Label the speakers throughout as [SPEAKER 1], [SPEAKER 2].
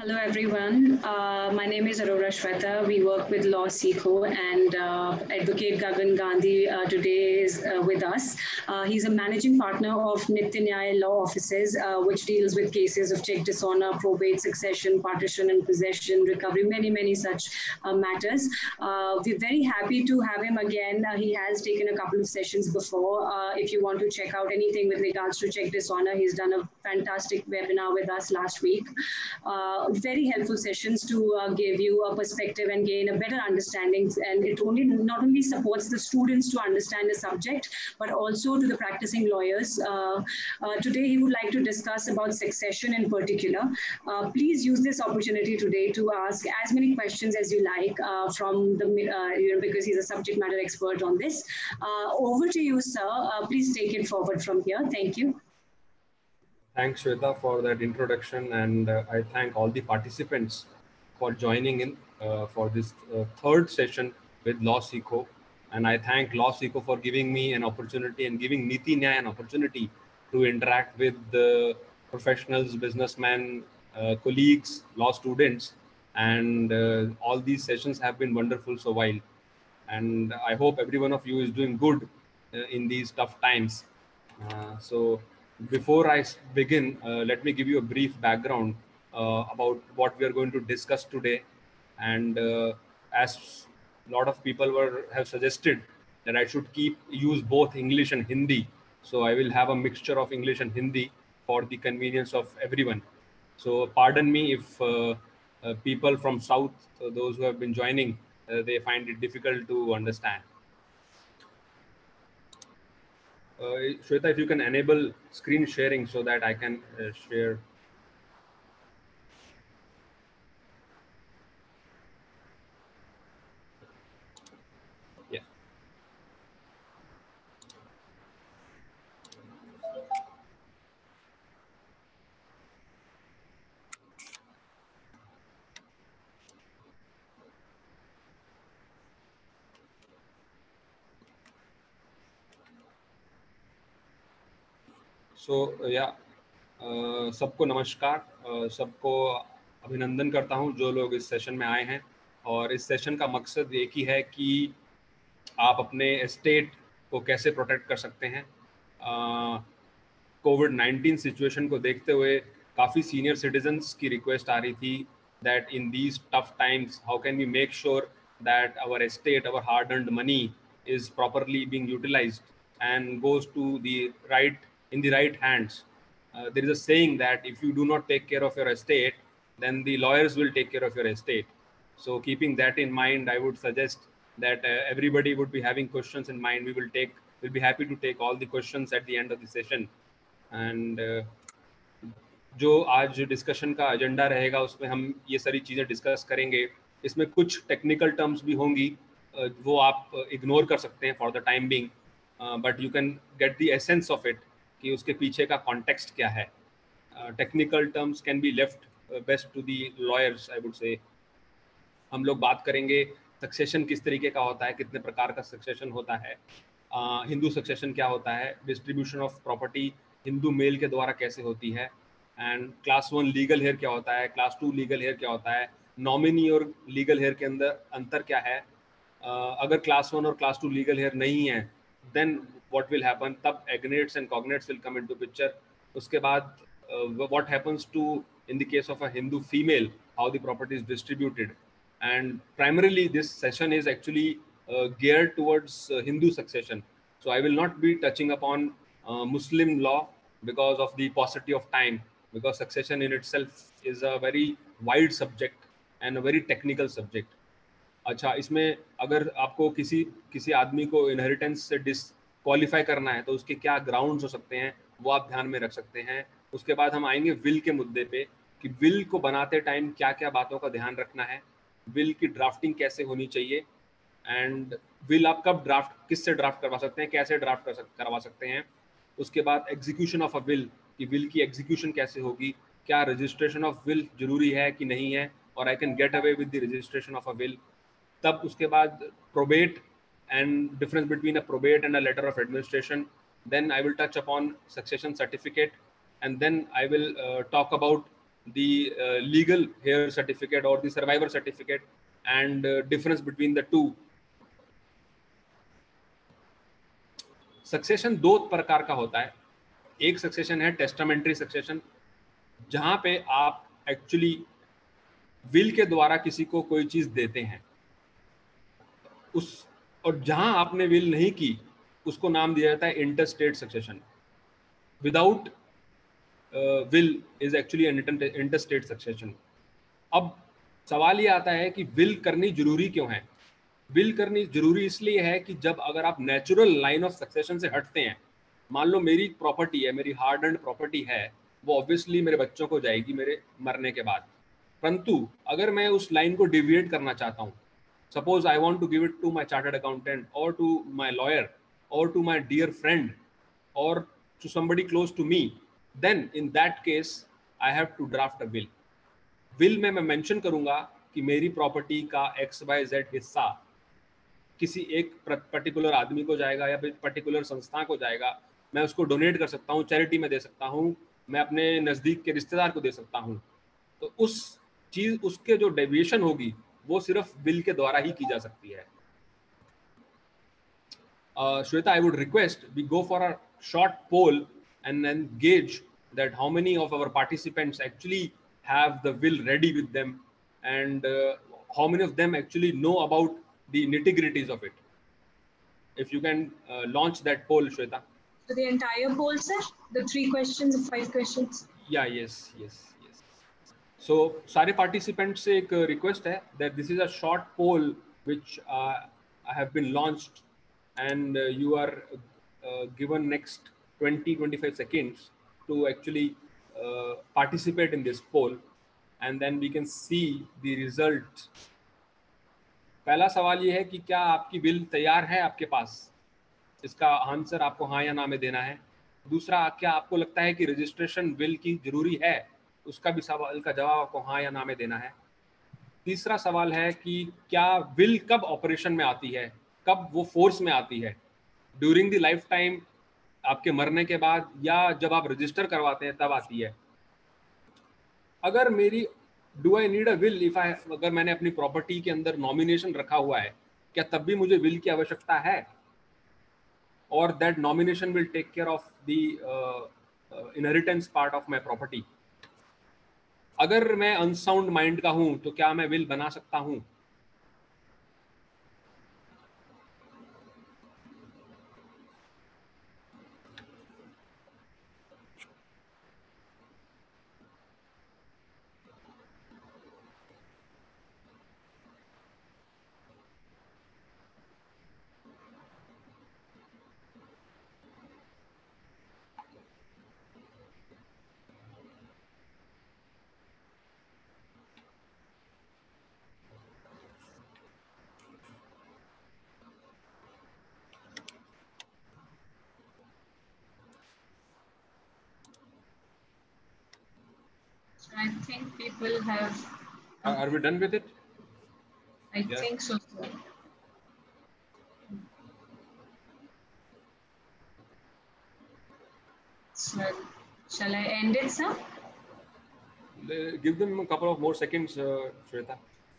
[SPEAKER 1] Hello everyone, my name is Aurora Shweta. We work with Law Seco and Advocate Gagan Gandhi today is with us. He's a managing partner of Nitya Nyaya Law Offices, which deals with cases of check dishonor, probate, succession, partition and possession, recovery, many such matters. We're very happy to have him again. He has taken a couple of sessions before. If you want to check out anything with regards to check dishonor, he's done a fantastic webinar with us last week. Very helpful sessions to give you a perspective and gain a better understanding. And it not only supports the students to understand the subject, but also to the practicing lawyers. Today, he would like to discuss about succession in particular. Please use this opportunity today to ask as many questions as you like from the, because he's a subject matter expert on this. Over to you, sir. Please take it forward from here. Thank you.
[SPEAKER 2] Thanks, Shweta, for that introduction, and I thank all the participants for joining in for this third session with Law Seco. And I thank Law Seco for giving me an opportunity and giving Niti Nyaya an opportunity to interact with the professionals, businessmen, colleagues, law students, and all these sessions have been wonderful so while. And I hope every one of you is doing good in these tough times. So before I begin, let me give you a brief background about what we are going to discuss today. And as a lot of people have suggested that I should use both English and Hindi. So I will have a mixture of English and Hindi for the convenience of everyone. So pardon me if people from South, those who have been joining, they find it difficult to understand. Shweta, if you can enable screen sharing so that I can share. Yeah. So yeah, सबको नमस्कार, सबको अभिनंदन करता हूं जो लोग इस session में आए हैं। और इस सेशन का मकसद एक ही है कि आप अपने एस्टेट को कैसे प्रोटेक्ट कर सकते हैं। कोविड-19 सिचुएशन को देखते हुए काफ़ी सीनियर सिटीजन्स की रिक्वेस्ट आ रही थी that in these tough times, how can we make sure that our estate, our hard-earned money is properly being utilized and goes to in the right hands. There is a saying that if you do not take care of your estate, then the lawyers will take care of your estate. So keeping that in mind, I would suggest that everybody would be having questions in mind. We'll be happy to take all the questions at the end of the session. And जो आज discussion का agenda रहेगा उसमें हम ये सारी चीज़ें discuss करेंगे। इसमें कुछ टेक्निकल टर्म्स भी होंगी, वो आप इग्नोर कर सकते हैं for the time being, but you can get the essence of it कि उसके पीछे का कॉन्टेक्स्ट क्या है। Technical terms can be left best to the lawyers, I would say. हम लोग बात करेंगे सक्सेशन किस तरीके का होता है, कितने प्रकार का सक्सेशन होता है, हिंदू सक्सेशन क्या होता है, distribution of property Hindu male के द्वारा कैसे होती है, एंड क्लास 1 लीगल हेयर क्या होता है, क्लास 2 लीगल हेयर क्या होता है, नॉमिनी और लीगल हेयर के अंदर अंतर क्या है। अगर क्लास 1 और क्लास 2 लीगल हेयर नहीं है, देन व्हाट विल हैपन, तब agnates and cognates will come into picture. उसके बाद what happens to in the case of a Hindu female, how the property is distributed. And primarily this session is actually geared towards Hindu succession. So I will not be touching upon Muslim law because of the paucity of time, because succession in itself is a very wide subject and a very technical subject. अच्छा, इसमें अगर आपको किसी आदमी को inheritance से disqualify करना है तो उसके क्या ग्राउंड्स हो सकते हैं, वो आप ध्यान में रख सकते हैं। उसके बाद हम आएंगे विल के मुद्दे पे कि विल को बनाते टाइम क्या क्या बातों का ध्यान रखना है, विल की ड्राफ्टिंग कैसे होनी चाहिए, एंड विल आप कब किससे ड्राफ्ट करवा सकते हैं, कैसे ड्राफ्ट करवा सकते हैं। उसके बाद एग्जीक्यूशन ऑफ अ विल, कि विल की एग्जीक्यूशन कैसे होगी, क्या रजिस्ट्रेशन ऑफ विल जरूरी है कि नहीं है, और I can get away with the registration of a will. तब उसके बाद probate and difference between a probate and a letter of administration. Then I will touch upon succession certificate, and then I will talk about the legal heir certificate or the survivor certificate and difference between the two. Succession दो प्रकार का होता है. एक succession है testamentary succession, जहां पे आप एक्चुअली विल के द्वारा किसी को कोई चीज देते हैं उस, और जहां आपने विल नहीं की उसको नाम दिया जाता है interstate succession. Without will is actually interstate succession. अब सवाल ये आता है कि विल करनी जरूरी क्यों है. विल करनी जरूरी इसलिए है कि जब अगर आप नेचुरल लाइन ऑफ सक्सेशन से हटते हैं, मान लो मेरी प्रॉपर्टी है, मेरी हार्ड एंड प्रॉपर्टी है, वो ऑब्वियसली मेरे बच्चों को जाएगी मेरे मरने के बाद. परंतु अगर मैं उस लाइन को डिविएट करना चाहता हूँ, suppose I want to give it to my chartered accountant और टू माय लॉयर और टू माय डियर फ्रेंड और to somebody close to me, then in that case I have to draft a will. Will में मैं mention करूंगा कि मेरी property का XYZ हिस्सा किसी एक पर्टिकुलर आदमी को जाएगा या फिर पर्टिकुलर संस्था को जाएगा. मैं उसको डोनेट कर सकता हूँ, चैरिटी में दे सकता हूँ, मैं अपने नज़दीक के रिश्तेदार को दे सकता हूँ. तो उस चीज, उसके जो डेविएशन होगी वो सिर्फ विल के द्वारा ही की जा सकती है. Shweta, I would request we go for a short poll and then gauge that how many of our participants actually have the will ready with them and how many of them actually know about the nitty-gritties of it. If you can launch that poll, Shweta.
[SPEAKER 1] So the entire poll, sir? The 3 questions, 5 questions?
[SPEAKER 2] Yeah, yes. So सारे participants से एक request है that this is a short poll which have been launched and you are given next 20-25 seconds to actually participate in this poll and then we can see the results. पहला सवाल ये है कि क्या आपकी बिल तैयार है आपके पास, इसका आंसर आपको हाँ या ना में देना है. दूसरा, क्या आपको लगता है कि रजिस्ट्रेशन बिल की जरूरी है, उसका भी सवाल का जवाब आपको हाँ या ना में देना है. तीसरा सवाल है कि क्या विल कब ऑपरेशन में आती है, कब वो फोर्स में आती है, ड्यूरिंग द लाइफ टाइम, आपके मरने के बाद, या जब आप रजिस्टर करवाते हैं तब आती है. अगर मेरी do I need a will if I, अगर मैंने अपनी प्रॉपर्टी के अंदर नॉमिनेशन रखा हुआ है, क्या तब भी मुझे विल की आवश्यकता है, और that nomination will take care of the inheritance part of my property. अगर मैं अनसाउंड माइंड का हूं तो क्या मैं विल बना सकता हूं.
[SPEAKER 1] I think people have...
[SPEAKER 2] Are we done with it?
[SPEAKER 1] I think so, sir. So, shall I end it, sir?
[SPEAKER 2] Give them a couple of more seconds, Shweta.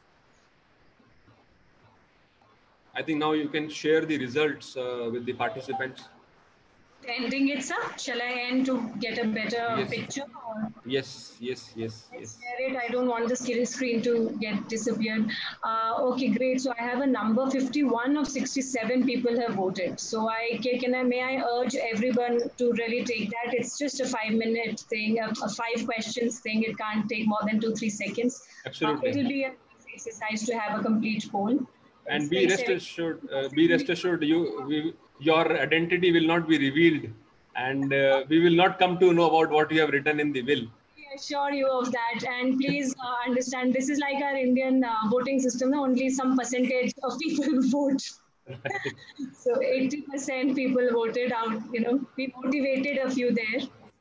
[SPEAKER 2] I think now you can share the results with the participants.
[SPEAKER 1] Ending it, sir? Shall I end to get a better picture? Or?
[SPEAKER 2] Yes.
[SPEAKER 1] Share it. I don't want the screen to get disappeared. Okay, great. So I have a number. 51 of 67 people have voted. So may I urge everyone to really take that? It's just a 5-minute thing, a 5 questions thing. It can't take more than 2-3 seconds.
[SPEAKER 2] Absolutely.
[SPEAKER 1] It'll be an exercise to have a complete poll.
[SPEAKER 2] And be rest assured, your identity will not be revealed, and we will not come to know about what you have written in the will.
[SPEAKER 1] I assure you of that, and please understand, this is like our Indian voting system. Only some percentage of people vote. Right. So 80% people voted out. We motivated a few there.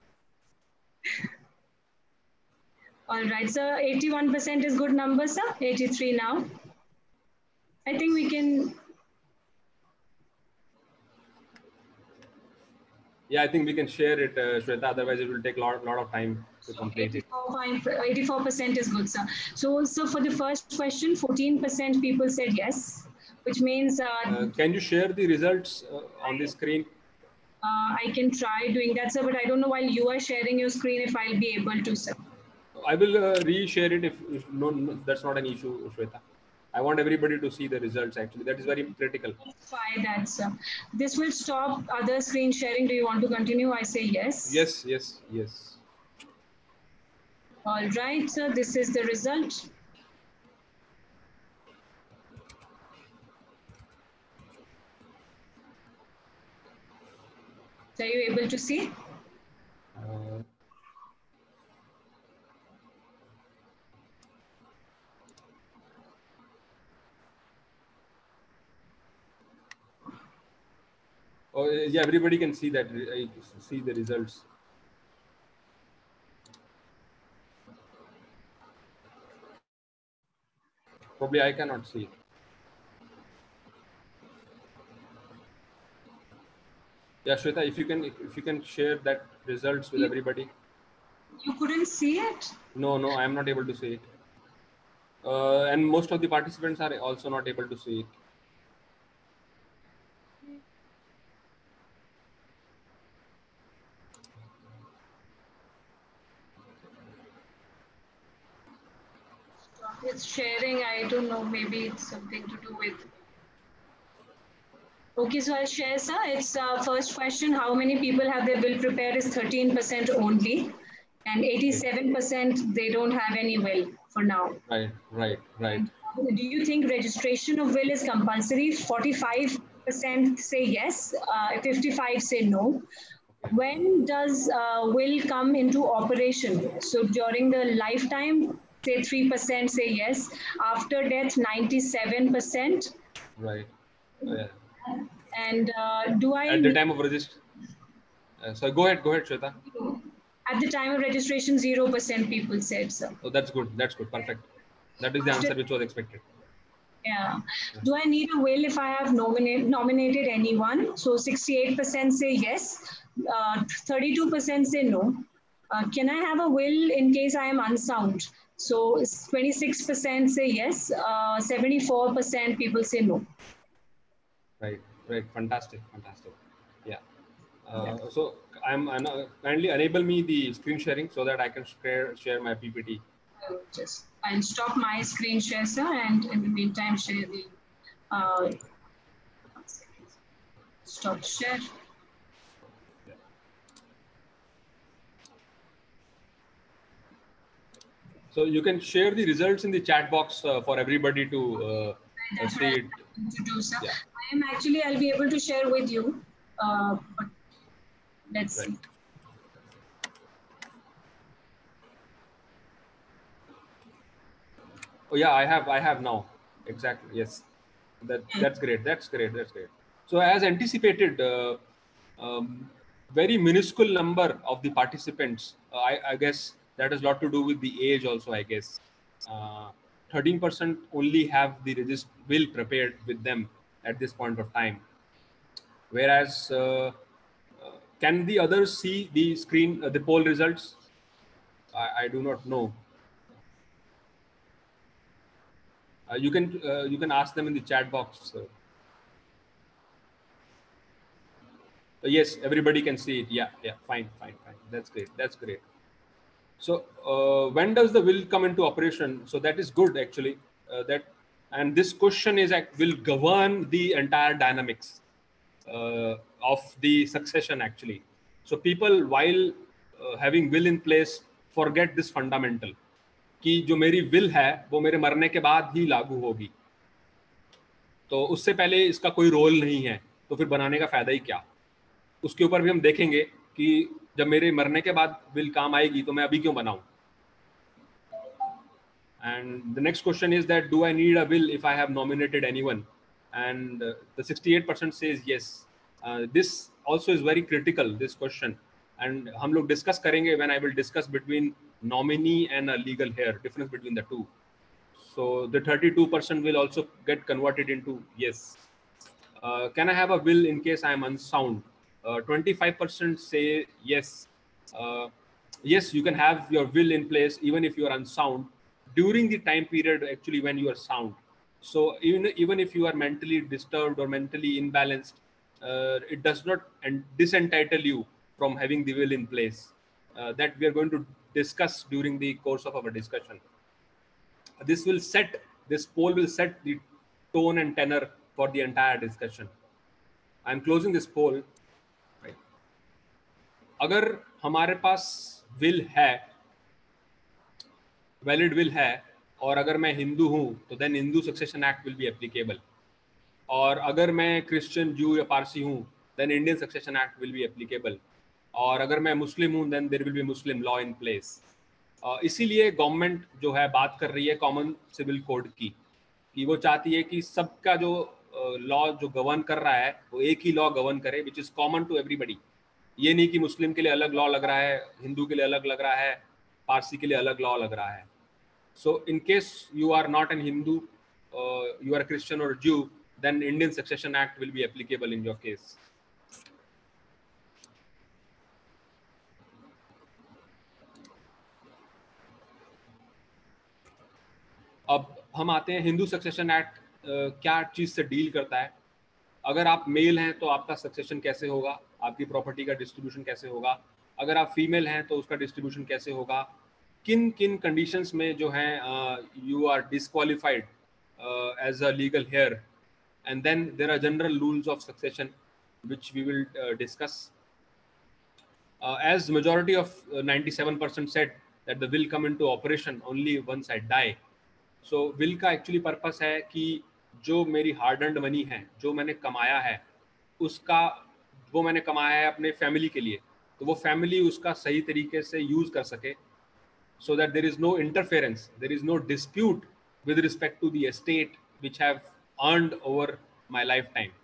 [SPEAKER 1] All right, so 81% is good number, sir. 83 now. I think we can.
[SPEAKER 2] Yeah, I think we can share it, Shweta. Otherwise, it will take lot of time to complete it.
[SPEAKER 1] 84% is good, sir. So for the first question, 14% people said yes, which means
[SPEAKER 2] can you share the results on the screen?
[SPEAKER 1] I can try doing that, sir, but I don't know while you are sharing your screen if I'll be able to, sir.
[SPEAKER 2] I will re-share it if no, that's not an issue, Shweta. I want everybody to see the results actually. That is very critical.
[SPEAKER 1] Let's try that, sir. This will stop other screen sharing. Do you want to continue? I say yes.
[SPEAKER 2] Yes, yes, yes.
[SPEAKER 1] All right, sir. This is the result. Are you able to see?
[SPEAKER 2] Oh, yeah, everybody can see that. See the results. Probably I cannot see it. Yeah, Shweta, if you can share that results with everybody.
[SPEAKER 1] You couldn't see it?
[SPEAKER 2] No, I am not able to see it. And most of the participants are also not able to see it.
[SPEAKER 1] It's sharing. I don't know. Maybe it's something to do with. Okay, so I'll share, sir. It's first question. How many people have their will prepared is 13% only. And 87% they don't have any will for now.
[SPEAKER 2] Right.
[SPEAKER 1] And do you think registration of will is compulsory? 45% say yes, 55 say no. When does will come into operation? So during the lifetime, say 3% say yes. After death, 97%.
[SPEAKER 2] Right. Yeah.
[SPEAKER 1] And do I...
[SPEAKER 2] At the time of registration. So go ahead, Shweta.
[SPEAKER 1] At the time of registration, 0% people said so.
[SPEAKER 2] Oh, that's good. Perfect. That is the answer which was expected.
[SPEAKER 1] Yeah. Do I need a will if I have nominated anyone? So 68% say yes, 32% say no. Can I have a will in case I am unsound? So 26% say yes, 74% people say no.
[SPEAKER 2] Right. Fantastic. Yeah. So kindly enable me the screen sharing so that I can share my PPT.
[SPEAKER 1] I'll stop my screen share, sir, and in the meantime share the stop share.
[SPEAKER 2] So you can share the results in the chat box for everybody to see it.
[SPEAKER 1] To do, sir. Yeah. I'll be able to share with you. But let's see.
[SPEAKER 2] Oh yeah, I have now. Exactly. Yes. That's great. So as anticipated, very minuscule number of the participants. I guess that has a lot to do with the age also, I guess. 13% only have the will prepared with them at this point of time. Whereas, can the others see the screen, the poll results? I do not know. You can ask them in the chat box. Yes, everybody can see it. Yeah, fine. That's great. So when does the will come into operation? So that is good actually. And this question will govern the entire dynamics of the succession actually. So people, while having will in place, forget this fundamental कि जो मेरी will है वो मेरे मरने के बाद ही लागू होगी. तो उससे पहले इसका कोई रोल नहीं है, तो फिर बनाने का फायदा ही क्या. उसके ऊपर भी हम देखेंगे कि जब मेरे मरने के बाद विल काम आएगी तो मैं अभी क्यों बनाऊं. And the next question is that do I need a will if I have nominated anyone? And the 68% says yes. This also is very critical, this question. And हम लोग discuss करेंगे when I will discuss between nominee and a legal heir, difference between the two. So the 32% will also get converted into yes. Can I have a will in case I am unsound? 25% say yes. Yes, you can have your will in place even if you are unsound during the time period actually when you are sound. So even if you are mentally disturbed or mentally imbalanced, it does not disentitle you from having the will in place. That we are going to discuss during the course of our discussion. This poll will set the tone and tenor for the entire discussion. I'm closing this poll. Right. अगर हमारे पास will है, valid will है, और अगर मैं हिंदू हूं तो then Hindu succession act will be applicable, और अगर मैं क्रिश्चियन, जू या पारसी हूं then Indian succession act will be applicable, और अगर मैं मुस्लिम हूं then there will be Muslim law in place. इसीलिए गवर्नमेंट जो है बात कर रही है कॉमन सिविल कोड की, कि वो चाहती है कि सबका जो लॉ जो गवर्न कर रहा है वो एक ही लॉ गवर्न करे which is common to everybody. ये नहीं कि मुस्लिम के लिए अलग लॉ लग रहा है, हिंदू के लिए अलग लग रहा है, पारसी के लिए अलग लॉ लग रहा है. So in case you are not an Hindu, you are Christian और Jew, then Indian Succession Act will be applicable in your case. अब हम आते हैं हिंदू सक्सेशन एक्ट क्या चीज से डील करता है. अगर आप मेल हैं तो आपका सक्सेशन कैसे होगा, आपकी प्रॉपर्टी का डिस्ट्रीब्यूशन कैसे होगा. अगर आप फीमेल हैं तो उसका डिस्ट्रीब्यूशन कैसे होगा, किन किन कंडीशंस में जो है you are disqualified as a legal heir, and then there are general rules of succession which we will discuss. As majority of 97% said that the will come into operation only once I die. So will का actually purpose है कि जो मेरी hard earned money है, जो मैंने कमाया है, उसका वो मैंने कमाया है अपने फैमिली के लिए, तो वो फैमिली उसका सही तरीके से यूज कर सके, so that there is no interference, there is no dispute with respect to the estate which have earned over my lifetime.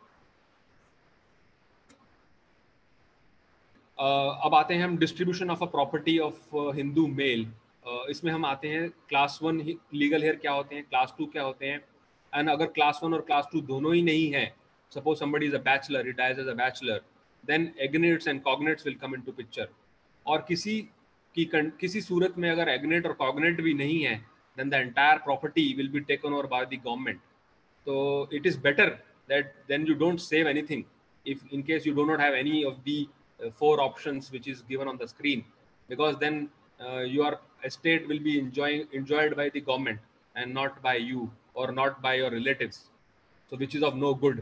[SPEAKER 2] अब आते हैं हम distribution of a property of Hindu male. इसमें हम आते हैं क्लास 1 लीगल हेयर क्या होते हैं, क्लास 2 क्या होते हैं, एंड अगर क्लास 1 और क्लास 2 दोनों ही नहीं है, suppose somebody is a bachelor, he dies as a bachelor, then agnates and cognates will come into picture. और किसी सूरत में अगर एग्नेट और कॉग्नेट भी नहीं है, then the entire property will be taken over by the government. So it is better that then you don't save anything if in case you do not have any of the 4 options which is given on the screen, because then your estate will be enjoyed by the government and not by you or not by your relatives, so which is of no good.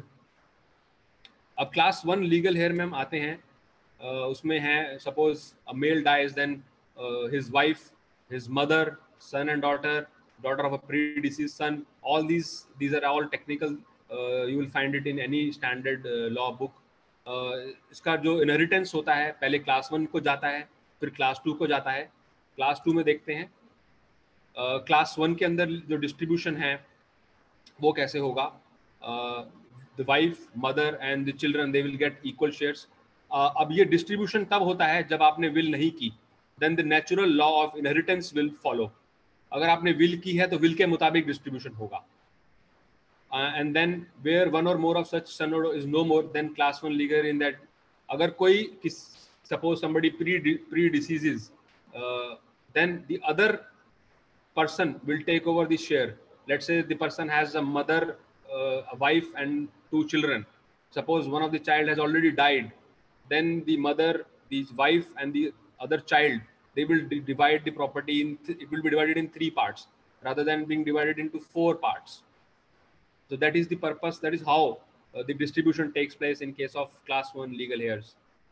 [SPEAKER 2] अब class 1 legal heir में हम आते हैं. उसमें है suppose a male dies, then his wife, his mother, son and daughter of a predeceased son, all these are all technical, you will find it in any standard law book. इसका जो inheritance होता है पहले class 1 को जाता है, फिर class 2 को जाता है. क्लास 2 में देखते हैं क्लास 1 के अंदर जो डिस्ट्रीब्यूशन है वो कैसे होगा. The wife, mother and the children they will get equal shares. अब ये डिस्ट्रीब्यूशन तब होता है जब आपने विल नहीं की, then the natural law of inheritance will follow. अगर आपने will की है तो will के मुताबिक डिस्ट्रीब्यूशन होगा. And then where one or more of such son is no more, then class 1 legal in that अगर कोई suppose somebody predeceases, then the other person will take over the share. Let's say the person has a mother, a wife and 2 children. Suppose one of the child has already died, then the mother, the wife and the other child, they will divide the property it will be divided in 3 parts rather than being divided into 4 parts. So that is the purpose, that is how the distribution takes place in case of class 1 legal heirs.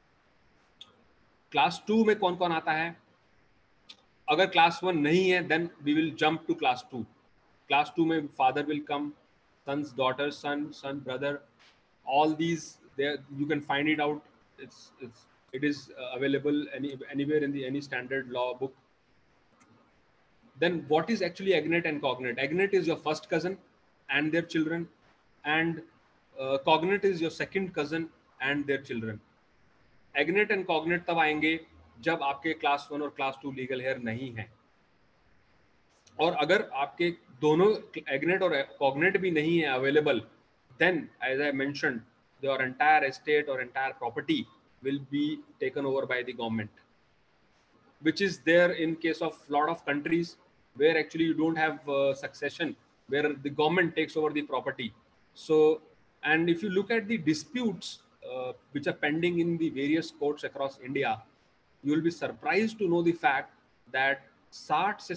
[SPEAKER 2] class 2 में कौन कौन आता है. अगर class 1 नहीं है then we will jump to class 2. class 2 में father will come, sons, daughters, son, brother, all these there you can find it out. It is available anywhere in any standard law book. Then what is actually agnate and cognate? Agnate is your first cousin and their children, and cognate is your second cousin and their children. Agnate and cognate तब आएंगे जब आपके class 1 और class 2 legal hair नहीं है. और अगर आपके दोनों एग्नेट और कॉग्नेट भी नहीं है available, then as I mentioned, your entire estate or entire property will be taken over by the government, which is there in case of lot of countries where actually you don't have succession, where the government takes over the property. So, and if you look at the disputes which are pending in the various courts across India, you will be surprised to know the fact that 60 से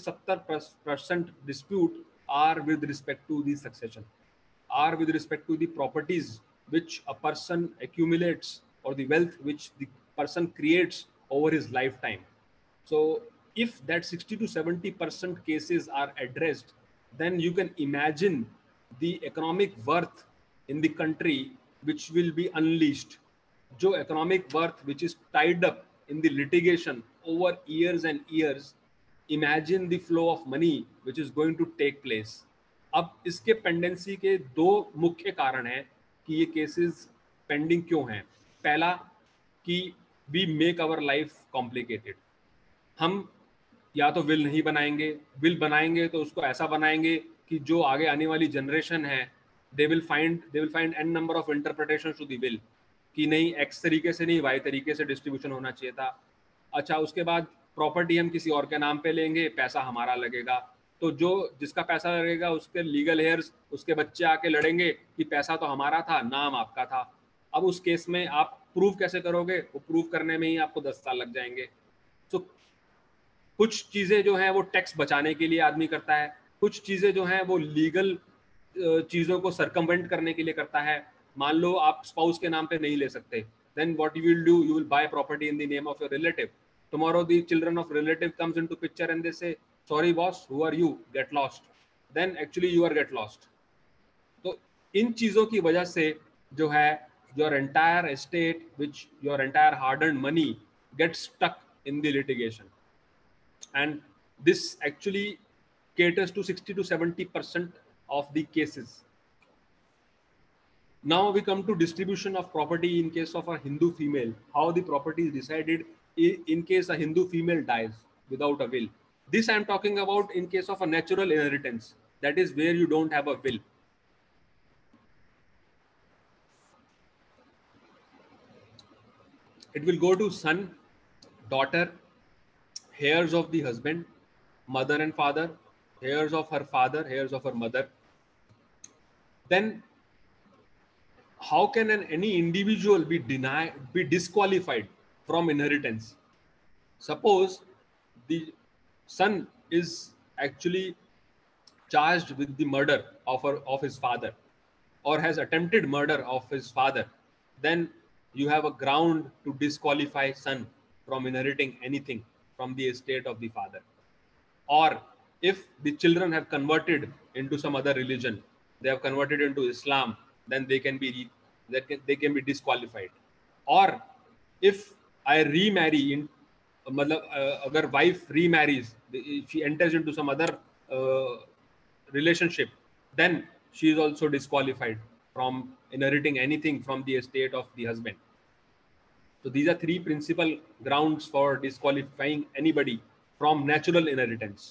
[SPEAKER 2] 70% dispute are with respect to the succession, are with respect to the properties which a person accumulates or the wealth which the person creates over his lifetime. So if that 60 to 70% cases are addressed, then you can imagine the economic worth in the country which will be unleashed. जो economic worth which is tied up in the litigation over years and years, imagine the flow of money which is going to take place. अब इसके pendency के दो मुख्य कारण हैं कि ये केसेस पेंडिंग क्यों हैं. पहला कि we make our life complicated. हम या तो विल नहीं बनाएंगे, विल बनाएंगे तो उसको ऐसा बनाएंगे कि जो आगे आने वाली जनरेशन है they will find an number of interpretation to the will कि नहीं एक्स तरीके से नहीं वाई तरीके से डिस्ट्रीब्यूशन होना चाहिए था. अच्छा, उसके बाद प्रॉपर्टी हम किसी और के नाम पे लेंगे, पैसा हमारा लगेगा, तो जो जिसका पैसा लगेगा उसके लीगल हेयर्स, उसके बच्चे आके लड़ेंगे कि पैसा तो हमारा था, नाम आपका था. अब उस केस में आप प्रूव कैसे करोगे? वो प्रूव करने में ही आपको 10 साल लग जाएंगे. तो कुछ चीज़ें जो हैं वो टैक्स बचाने के लिए आदमी करता है, कुछ चीज़ें जो हैं वो लीगल चीज़ों को सरकमवेंट करने के लिए करता है. मान लो आप स्पाउस के नाम पे नहीं ले सकते, then what you will do, you will buy property in the name of your relative. Tomorrow the children of relative comes into picture and they say, sorry boss, who are you? Get lost. Then actually you are get lost. तो इन चीज़ों की वजह से जो है your entire estate, which your entire hard-earned money gets stuck in the litigation. And this actually caters to 60 to 70% of the cases. Now we come to distribution of property in case of a Hindu female, how the property is decided in case a Hindu female dies without a will. This I am talking about in case of a natural inheritance, that is where you don't have a will. It will go to son, daughter, heirs of the husband, mother and father, heirs of her father, heirs of her mother. Then how can any individual be disqualified from inheritance? Suppose the son is actually charged with the murder of his father or has attempted murder of his father, then you have a ground to disqualify son from inheriting anything from the estate of the father. Or if the children have converted into some other religion, they have converted into Islam, then they can be disqualified. Or if I remarry in अगर wife remarries, she enters into some other relationship, then she is also disqualified from inheriting anything from the estate of the husband. So these are three principal grounds for disqualifying anybody from natural inheritance.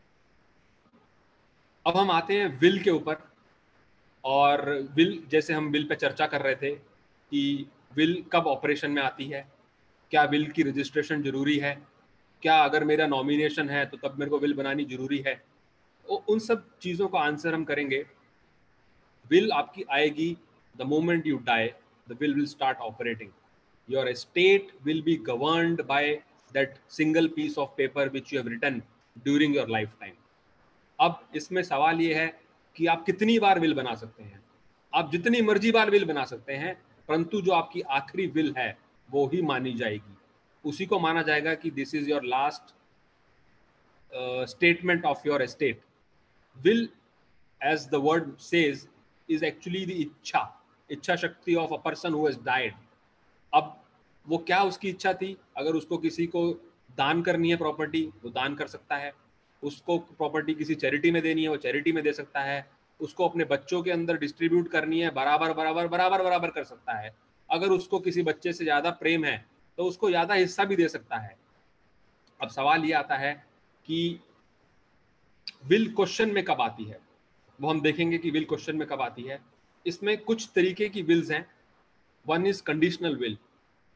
[SPEAKER 2] अब हम आते हैं will के ऊपर. और will, जैसे हम will pay चर्चा कर रहे थे कि विल कब ऑपरेशन में आती है, क्या विल की रजिस्ट्रेशन जरूरी है, क्या अगर मेरा नॉमिनेशन है तो तब मेरे को विल बनानी जरूरी है, उन सब चीज़ों का आंसर हम करेंगे. विल आपकी आएगी the moment you die, the will will start operating. Your estate will be governed by that single piece of paper which you have written during your lifetime. अब इसमें सवाल ये है कि आप कितनी बार विल बना सकते हैं. आप जितनी मर्जी बार विल बना सकते हैं, परंतु जो आपकी आखिरी विल है वो ही मानी जाएगी. उसी को माना जाएगा कि this is your last statement of your estate. Will, as the word says, is actually the इच्छा शक्ति of a person who has died. अब वो क्या उसकी इच्छा थी? अगर उसको किसी को दान करनी है प्रॉपर्टी, वो दान कर सकता है. उसको प्रॉपर्टी किसी चैरिटी में देनी है, वो चैरिटी में दे सकता है. उसको अपने बच्चों के अंदर डिस्ट्रीब्यूट करनी है, बराबर बराबर बराबर बराबर कर सकता है. अगर उसको किसी बच्चे से ज़्यादा प्रेम है तो उसको ज़्यादा हिस्सा भी दे सकता है. अब सवाल ये आता है कि विल क्वेश्चन में कब आती है. वो हम देखेंगे कि विल क्वेश्चन में कब आती है. इसमें कुछ तरीके की विल्स हैं. One is conditional will.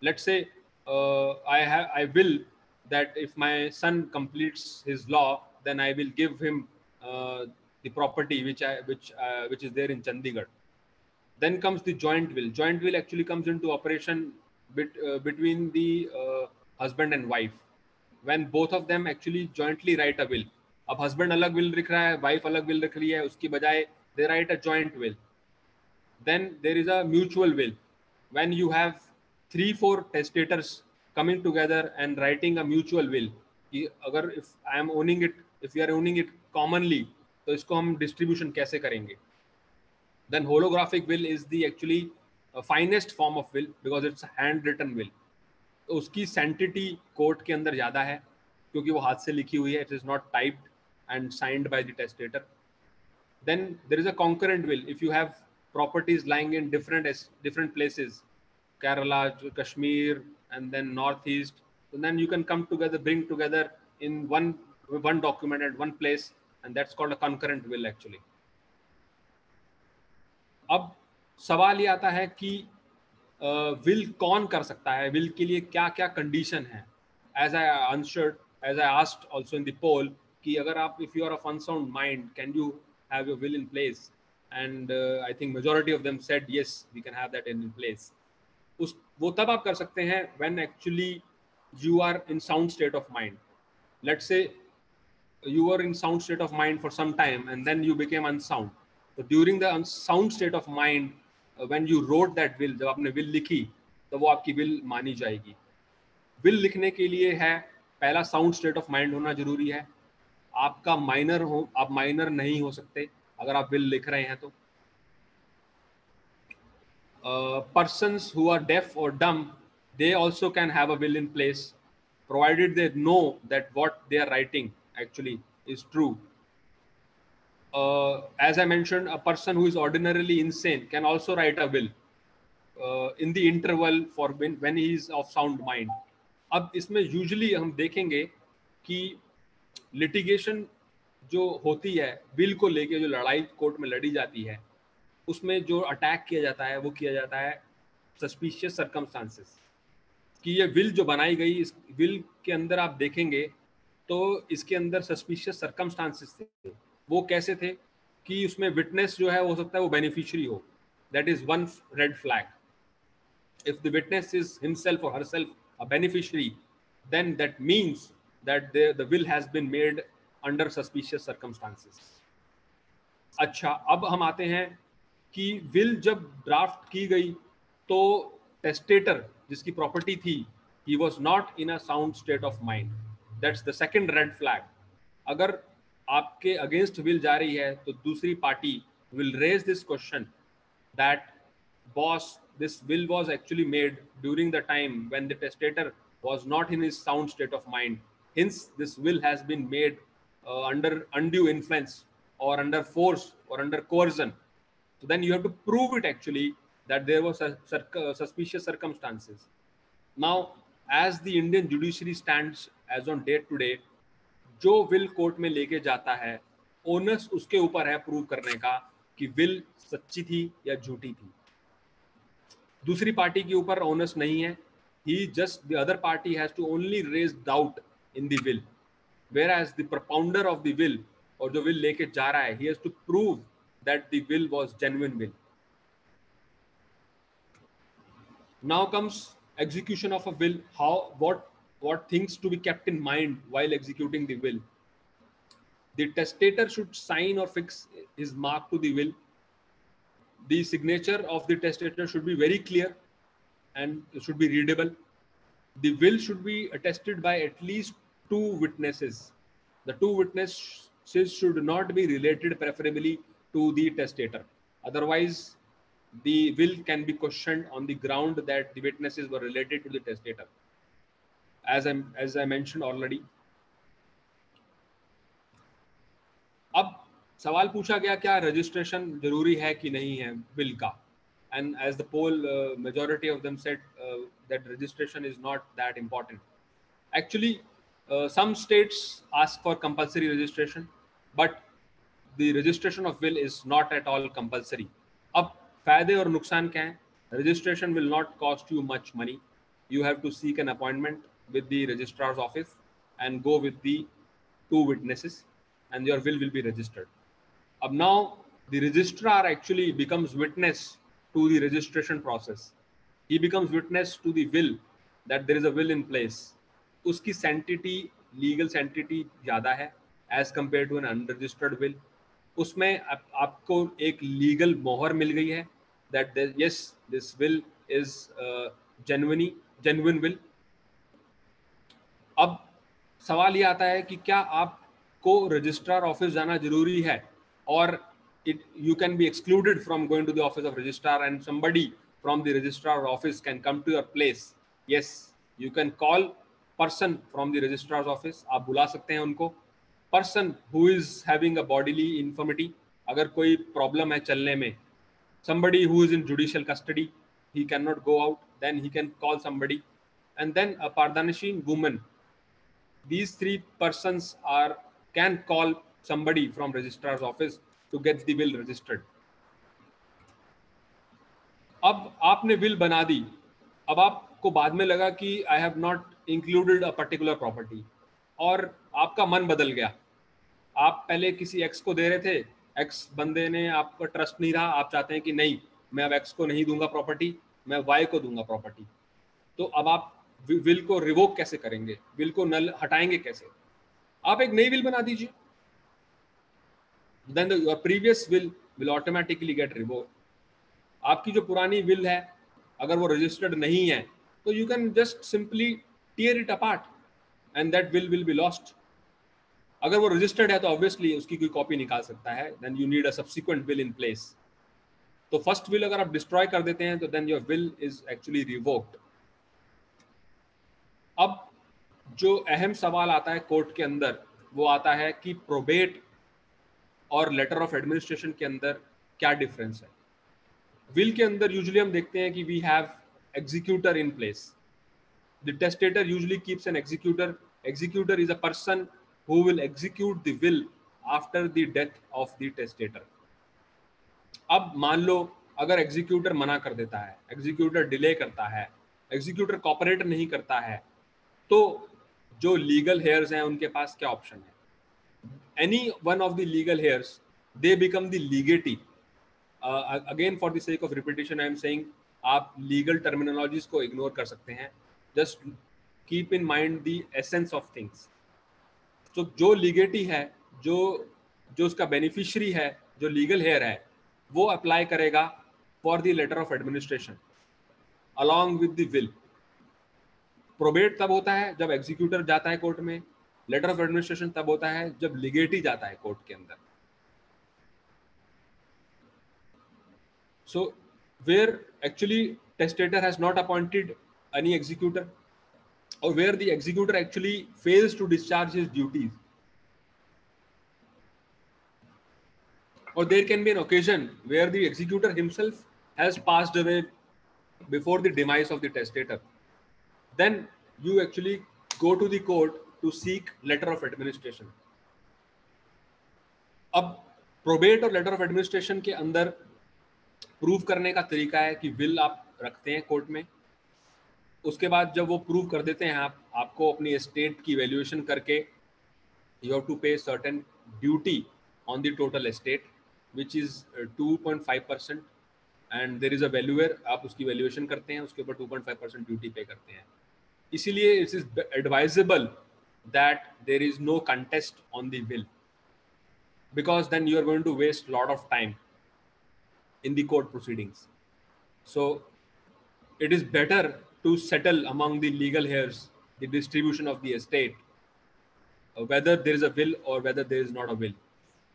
[SPEAKER 2] let's say I will that if my son completes his law, then I will give him the property which is there in Chandigarh. Then comes the joint will. Joint will actually comes into operation between the husband and wife, when both of them actually jointly write a will. अब husband अलग will लिख रहा है, wife अलग will लिख रही है, उसकी बजाय they write a joint will. Then there is a mutual will, when you have 3-4 testators coming together and writing a mutual will. कि अगर if I am owning it, if you are owning it commonly, तो इसको हम distribution कैसे करेंगे? Then holographic will is the actually finest form of will because it's a handwritten will. तो उसकी sanctity court के अंदर ज़्यादा है क्योंकि वो हाथ से लिखी हुई है. It is not typed and signed by the testator. Then there is a concurrent will. If you have properties lying in different places, Kerala, Kashmir, and then Northeast, so then you can come together, bring together in one document at one place, and that's called a concurrent will actually. अब सवाल ये आता है कि will कौन कर सकता है, विल के लिए क्या क्या कंडीशन है. As I asked also in the poll कि अगर आप if you are of unsound mind can you have your will in place, and I think majority of them said yes we can have that in place. वो तब आप कर सकते हैं when actually you are in sound state of mind. Let's say you were in sound state of mind for some time and then you became unsound. So during the unsound state of mind, when you wrote that will, जब आपने will लिखी तो वो आपकी will मानी जाएगी. will लिखने के लिए है पहला sound state of mind होना जरूरी है. आपका minor हो, आप minor नहीं हो सकते अगर आप will लिख रहे हैं तो. Persons who are deaf or dumb, they also can have a will in place, provided they know that what they are writing actually is true. As I mentioned, a person who is ordinarily insane can also write a will in the interval for when he is of sound mind. अब इसमें usually हम देखेंगे कि litigation जो होती है will को लेके, जो लड़ाई कोर्ट में लड़ी जाती है, उसमें जो अटैक किया जाता है वो किया जाता है सस्पिशियस सर्कमस्टांसेस. कि ये विल जो बनाई गई, इस विल के अंदर आप देखेंगे तो इसके अंदर सस्पिशियस सर्कमस्टांसेस थे. वो कैसे थे कि उसमें विटनेस जो है हो सकता है वो बेनिफिशियरी हो. That is one red flag. If the witness is himself और herself a beneficiary, then that means that the will has been made under suspicious circumstances. अच्छा, अब हम आते हैं कि विल जब ड्राफ्ट की गई तो टेस्टेटर जिसकी प्रॉपर्टी थी, he was not in a sound state of mind. That's the second red flag. अगर आपके अगेंस्ट विल जा रही है तो दूसरी party will raise this question that boss, this will was actually made during the time when the testator was not in his sound state of mind. Hence, this will has been made under undue influence or under force or under coercion. So then you have to prove it actually that there was a suspicious circumstances. Now, as the Indian judiciary stands as on date today, जो will court में लेके जाता है, onus उसके ऊपर है prove करने का कि विल सच्ची थी या झूठी थी. दूसरी पार्टी के ऊपर ओनस नहीं है. He just, the other party has to only raise doubt in the will, whereas the propounder of the will और जो will लेके जा रहा है, he has to prove that the will was genuine will. Now comes execution of a will. What things to be kept in mind while executing the will. The testator should sign or fix his mark to the will. The signature of the testator should be very clear and should be readable. The will should be attested by at least 2 witnesses. The 2 witnesses should not be related preferably to the testator. Otherwise, the will can be questioned on the ground that the witnesses were related to the testator, as I mentioned already. अब सवाल पूछा गया क्या registration जरूरी है कि नहीं है विल का, and as the poll majority of them said that registration is not that important. Actually, some states ask for compulsory registration, but the registration of will is not at all compulsory. अब फायदे और नुकसान क्या हैं? Registration will not cost you much money. you have to seek an appointment with the registrar's office and go with the 2 witnesses, and your will be registered. Now the registrar actually becomes witness to the registration process. He becomes witness to the will, that there is a will in place. Uski sanctity, legal sanctity ज़्यादा है as compared to an unregistered will. उसमें आपको एक legal मोहर मिल गई है that yes, this will is genuine will. अब सवाल ये आता है कि क्या आपको रजिस्ट्रार ऑफिस जाना जरूरी है, और you can be excluded from going to the office of registrar and somebody from the registrar office can come to your place. Yes, you can call person from the registrar's office, आप बुला सकते हैं उनको. Person who is having a bodily infirmity, अगर कोई problem है चलने में, somebody who is in judicial custody, he cannot go out, then he can call somebody. And then a Pardanasheen woman, these 3 persons can call somebody from registrar's office to get the will registered. अब आपने will बना दी, अब आपको बाद में लगा कि I have not included a particular property, और आपका मन बदल गया. आप पहले किसी X को दे रहे थे, X बंदे ने आपका ट्रस्ट नहीं रहा, आप चाहते हैं कि नहीं, मैं अब X को नहीं दूंगा प्रॉपर्टी, मैं Y को दूंगा प्रॉपर्टी. तो अब आप विल को रिवोक कैसे करेंगे, विल को नल हटाएंगे कैसे? आप एक नई विल बना दीजिए. Then your previous will automatically get revoked. आपकी जो पुरानी विल है, अगर वो रजिस्टर्ड नहीं है, तो you can just simply tear it apart and that will be lost. अगर वो रजिस्टर्ड है तो ऑब्वियसली उसकी कोई कॉपी निकाल सकता है, then you need a subsequent will in place. तो फर्स्ट विल अगर आप डिस्ट्रॉय कर देते हैं तो then your will is actually revoked. अब जो अहम सवाल आता है कोर्ट के अंदर, वो आता है कि प्रोबेट और लेटर ऑफ एडमिनिस्ट्रेशन के अंदर क्या डिफरेंस है. विल के अंदर यूजुअली हम देखते हैं कि we have executor in place. The testator usually keeps an executor. Executor is a person who will execute the will after the death of the testator. अब मान लो अगर एग्जीक्यूटर मना कर देता है, एग्जीक्यूटर डिले करता है, एग्जीक्यूटर कॉपरेट नहीं करता है, तो जो लीगल हेयर्स हैं उनके पास क्या ऑप्शन है? Any one of the legal heirs, they become the legatee. Again, for the sake of repetition, I am saying, आप legal terminologies को ignore कर सकते हैं. Just keep in mind the essence of things. So जो legatee है, जो उसका beneficiary है, जो legal heir है, वो apply करेगा for the letter of administration along with the will. Probate तब होता है जब executor जाता है कोर्ट में. लेटर ऑफ एडमिनिस्ट्रेशन तब होता है जब लिगेटी जाता है कोर्ट के अंदर. So where actually testator has not appointed any executor, और where the executor actually fails to discharge his duties, or there can be an occasion where the executor himself has passed away before the demise of the testator. Then you actually go to the court to seek letter of administration. अब probate और letter of administration के अंदर prove करने का तरीका है कि will आप रखते हैं कोर्ट में. उसके बाद जब वो प्रूव कर देते हैं आपको अपनी एस्टेट की वैल्यूएशन करके you have to pay certain duty on the total estate which is 2.5%, and there is a valuer. आप उसकी वैल्यूएशन करते हैं, उसके ऊपर 2.5% ड्यूटी पे करते हैं. इसीलिए it is advisable that there is no contest on the will, because then you are going to waste a lot of time in the court proceedings. So it is better to settle among the legal heirs the distribution of the estate, whether there is a will or whether there is not a will.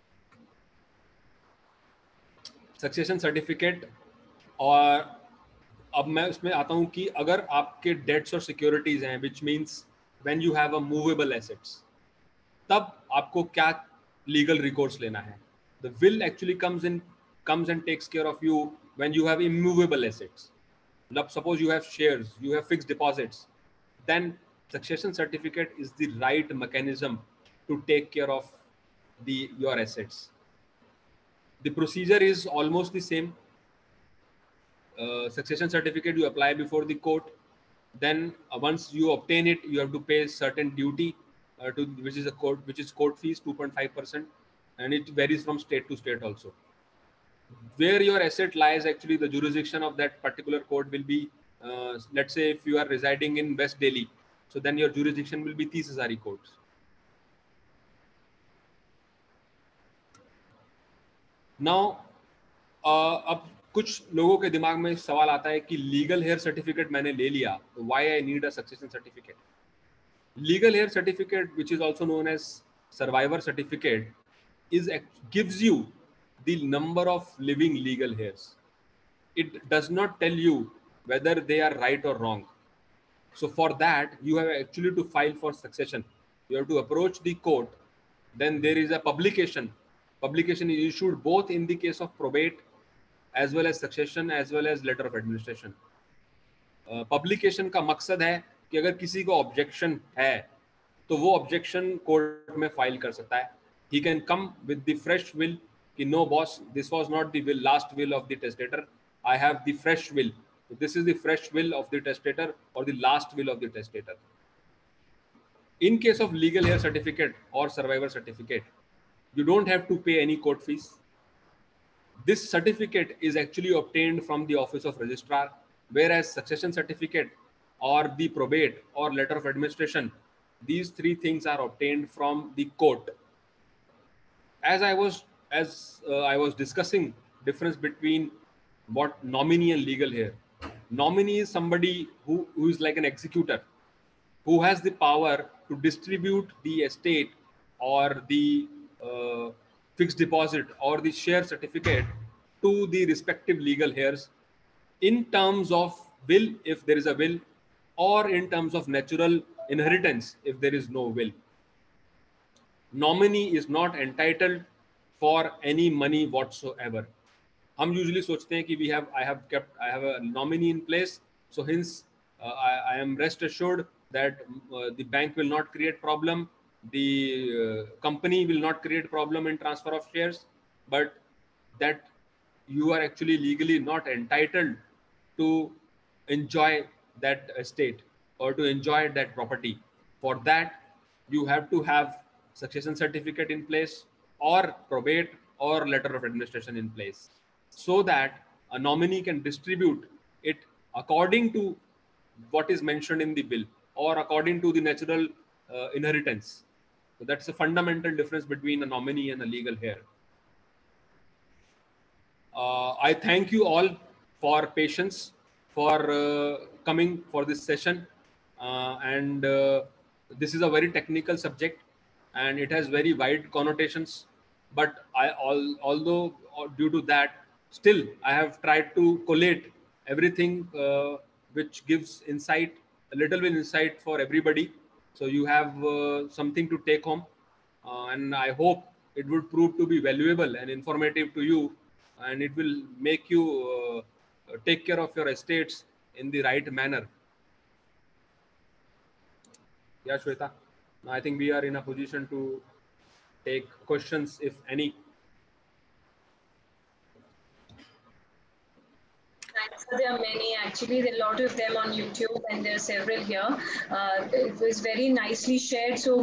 [SPEAKER 2] Succession certificate, और अब मैं उसमें आता हूँ कि अगर आपके dates और सिक्योरिटीज हैं, which means when you have a movable assets, तब आपको क्या legal recourse लेना है. The will actually comes and takes care of you when you have immovable assets. Suppose you have shares, you have fixed deposits, then succession certificate is the right mechanism to take care of your assets. The procedure is almost the same. Succession certificate you apply before the court. Then once you obtain it, you have to pay certain duty which is court fees 2.5%, and it varies from state to state also. Where your asset lies, actually the jurisdiction of that particular court will be, let's say if you are residing in West Delhi, so then your jurisdiction will be 30 Hazari courts. Now अब कुछ लोगों के दिमाग में सवाल आता है कि लीगल हेयर सर्टिफिकेट मैंने ले लिया, तो why I need a succession certificate. Legal hair certificate, which is also known as survivor certificate, gives you the number of living legal hairs. It does not tell you whether they are right or wrong. So for that, you have actually to file for succession. You have to approach the court. Then there is a publication. Publication is issued both in the case of probate as well as succession as well as letter of administration. Publication का मकसद है कि अगर किसी को objection है तो वो ऑब्जेक्शन कोर्ट में फाइल कर सकता है. He can come with the fresh will कि no boss, this was not the will, last will of the testator. I have the fresh will. So this is the fresh will of the testator or the last will of the testator. In case of legal hair certificate or survivor certificate, you don't have to pay any court fees. This certificate is actually obtained from the office of registrar, whereas succession certificate or the probate or letter of administration, these three things are obtained from the court. As I was discussing difference between what nominee and legal hair. Nominee is somebody who is like an executor, who has the power to distribute the estate or the fixed deposit or the share certificate to the respective legal heirs in terms of will, if there is a will, or in terms of natural inheritance if there is no will. Nominee is not entitled for any money whatsoever. हम usually सोचते हैं कि I have a nominee in place, so hence I am rest assured that the bank will not create problem, the company will not create problem in transfer of shares, but that you are actually legally not entitled to enjoy that estate or to enjoy that property. For that, you have to have succession certificate in place or probate or letter of administration in place, so that a nominee can distribute it according to what is mentioned in the will or according to the natural inheritance. So that's a fundamental difference between a nominee and a legal heir. I thank you all for patience, for coming for this session. And this is a very technical subject and it has very wide connotations. But although due to that, still I have tried to collate everything which gives insight, a little bit insight for everybody. So you have something to take home. And I hope it would prove to be valuable and informative to you, and it will make you take care of your estates in the right manner. Yeah, Shweta. I think we are in a position to take questions, if any.
[SPEAKER 1] There are many, actually. There are a lot of them on YouTube, and there are several here. It was very nicely shared. So,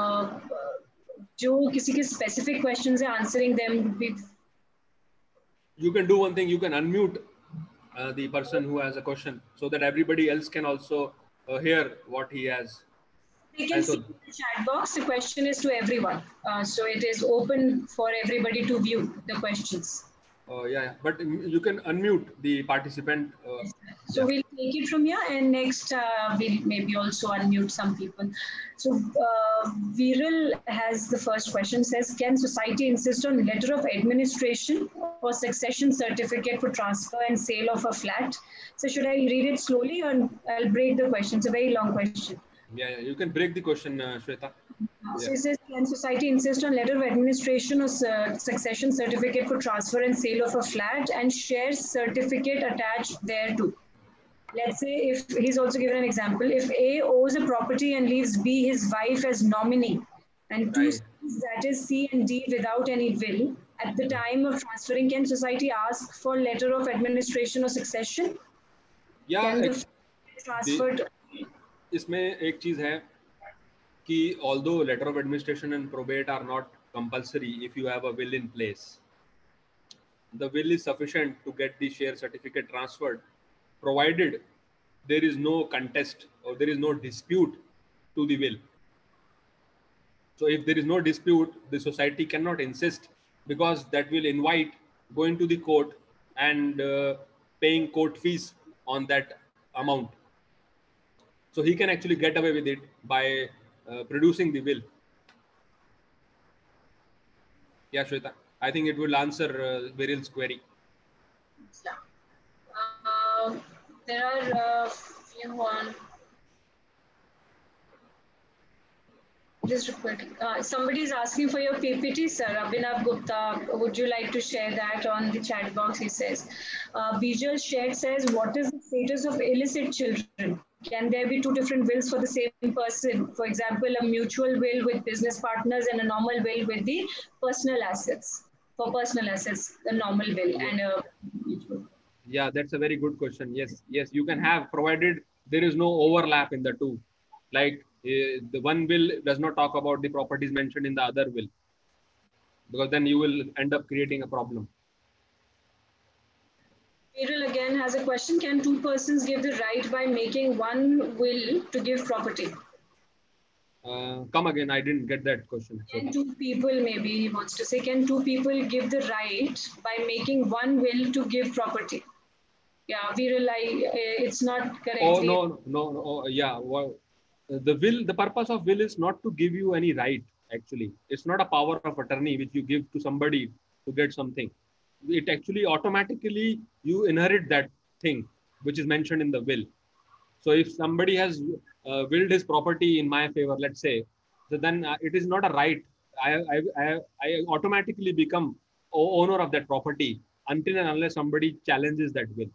[SPEAKER 1] जो किसी के specific questions are answering them would be.
[SPEAKER 2] You can do one thing. You can unmute the person who has a question, so that everybody else can also hear what he has.
[SPEAKER 1] You can see in the chat box. The question is to everyone, so it is open for everybody to view the questions.
[SPEAKER 2] Yeah, but you can unmute the participant.
[SPEAKER 1] So we'll take it from here, and next we'll maybe also unmute some people. So Viral has the first question. Says, can society insist on letter of administration or succession certificate for transfer and sale of a flat? So should I read it slowly, or I'll break the question? It's a very long question.
[SPEAKER 2] Yeah, you can break the question, Shweta.
[SPEAKER 1] So it says, can society insist on letter of administration or succession certificate for transfer and sale of a flat and share certificate attached thereto? Let's say, if he's also given an example, if A owes a property and leaves B, his wife, as nominee, and two sons, that is C and D, without any will, at the time of transferring, can society ask for letter of administration or succession?
[SPEAKER 2] Yeah,
[SPEAKER 1] can the transferred
[SPEAKER 2] इसमें एक चीज है कि although letter of administration and probate are not compulsory if you have a will in place, the will is sufficient to get the share certificate transferred, provided there is no contest or there is no dispute to the will. So if there is no dispute, the society cannot insist, because that will invite going to the court and paying court fees on that amount. So he can actually get away with it by producing the will. Yeah, Shweta, I think it will answer Viril's query.
[SPEAKER 1] Yeah. There are a few on. Just repeating. Somebody is asking for your PPT, sir. Abhinav Gupta, would you like to share that on the chat box? He says. Bijal Shed says, what is the status of illicit children? Can there be two different wills for the same person? For example, a mutual will with business partners and a normal will with the personal assets. For personal assets, the normal will and a mutual.
[SPEAKER 2] Yeah, that's a very good question. Yes, you can have, provided there is no overlap in the two. Like the one will does not talk about the properties mentioned in the other will, because then you will end up creating a problem.
[SPEAKER 1] Viral again has a question. Can two persons give the right by making one will to give property?
[SPEAKER 2] Come again, I didn't get that question.
[SPEAKER 1] Can two people, maybe he wants to say, can two people give the right by making one will to give property? Yeah, Viral, it's not correctly.
[SPEAKER 2] Oh, no. Oh, yeah. Well, the purpose of will is not to give you any right, actually. It's not a power of attorney which you give to somebody to get something. It actually automatically, you inherit that thing which is mentioned in the will. So if somebody has willed his property in my favor, let's say, so then it is not a right. I automatically become owner of that property until and unless somebody challenges that will.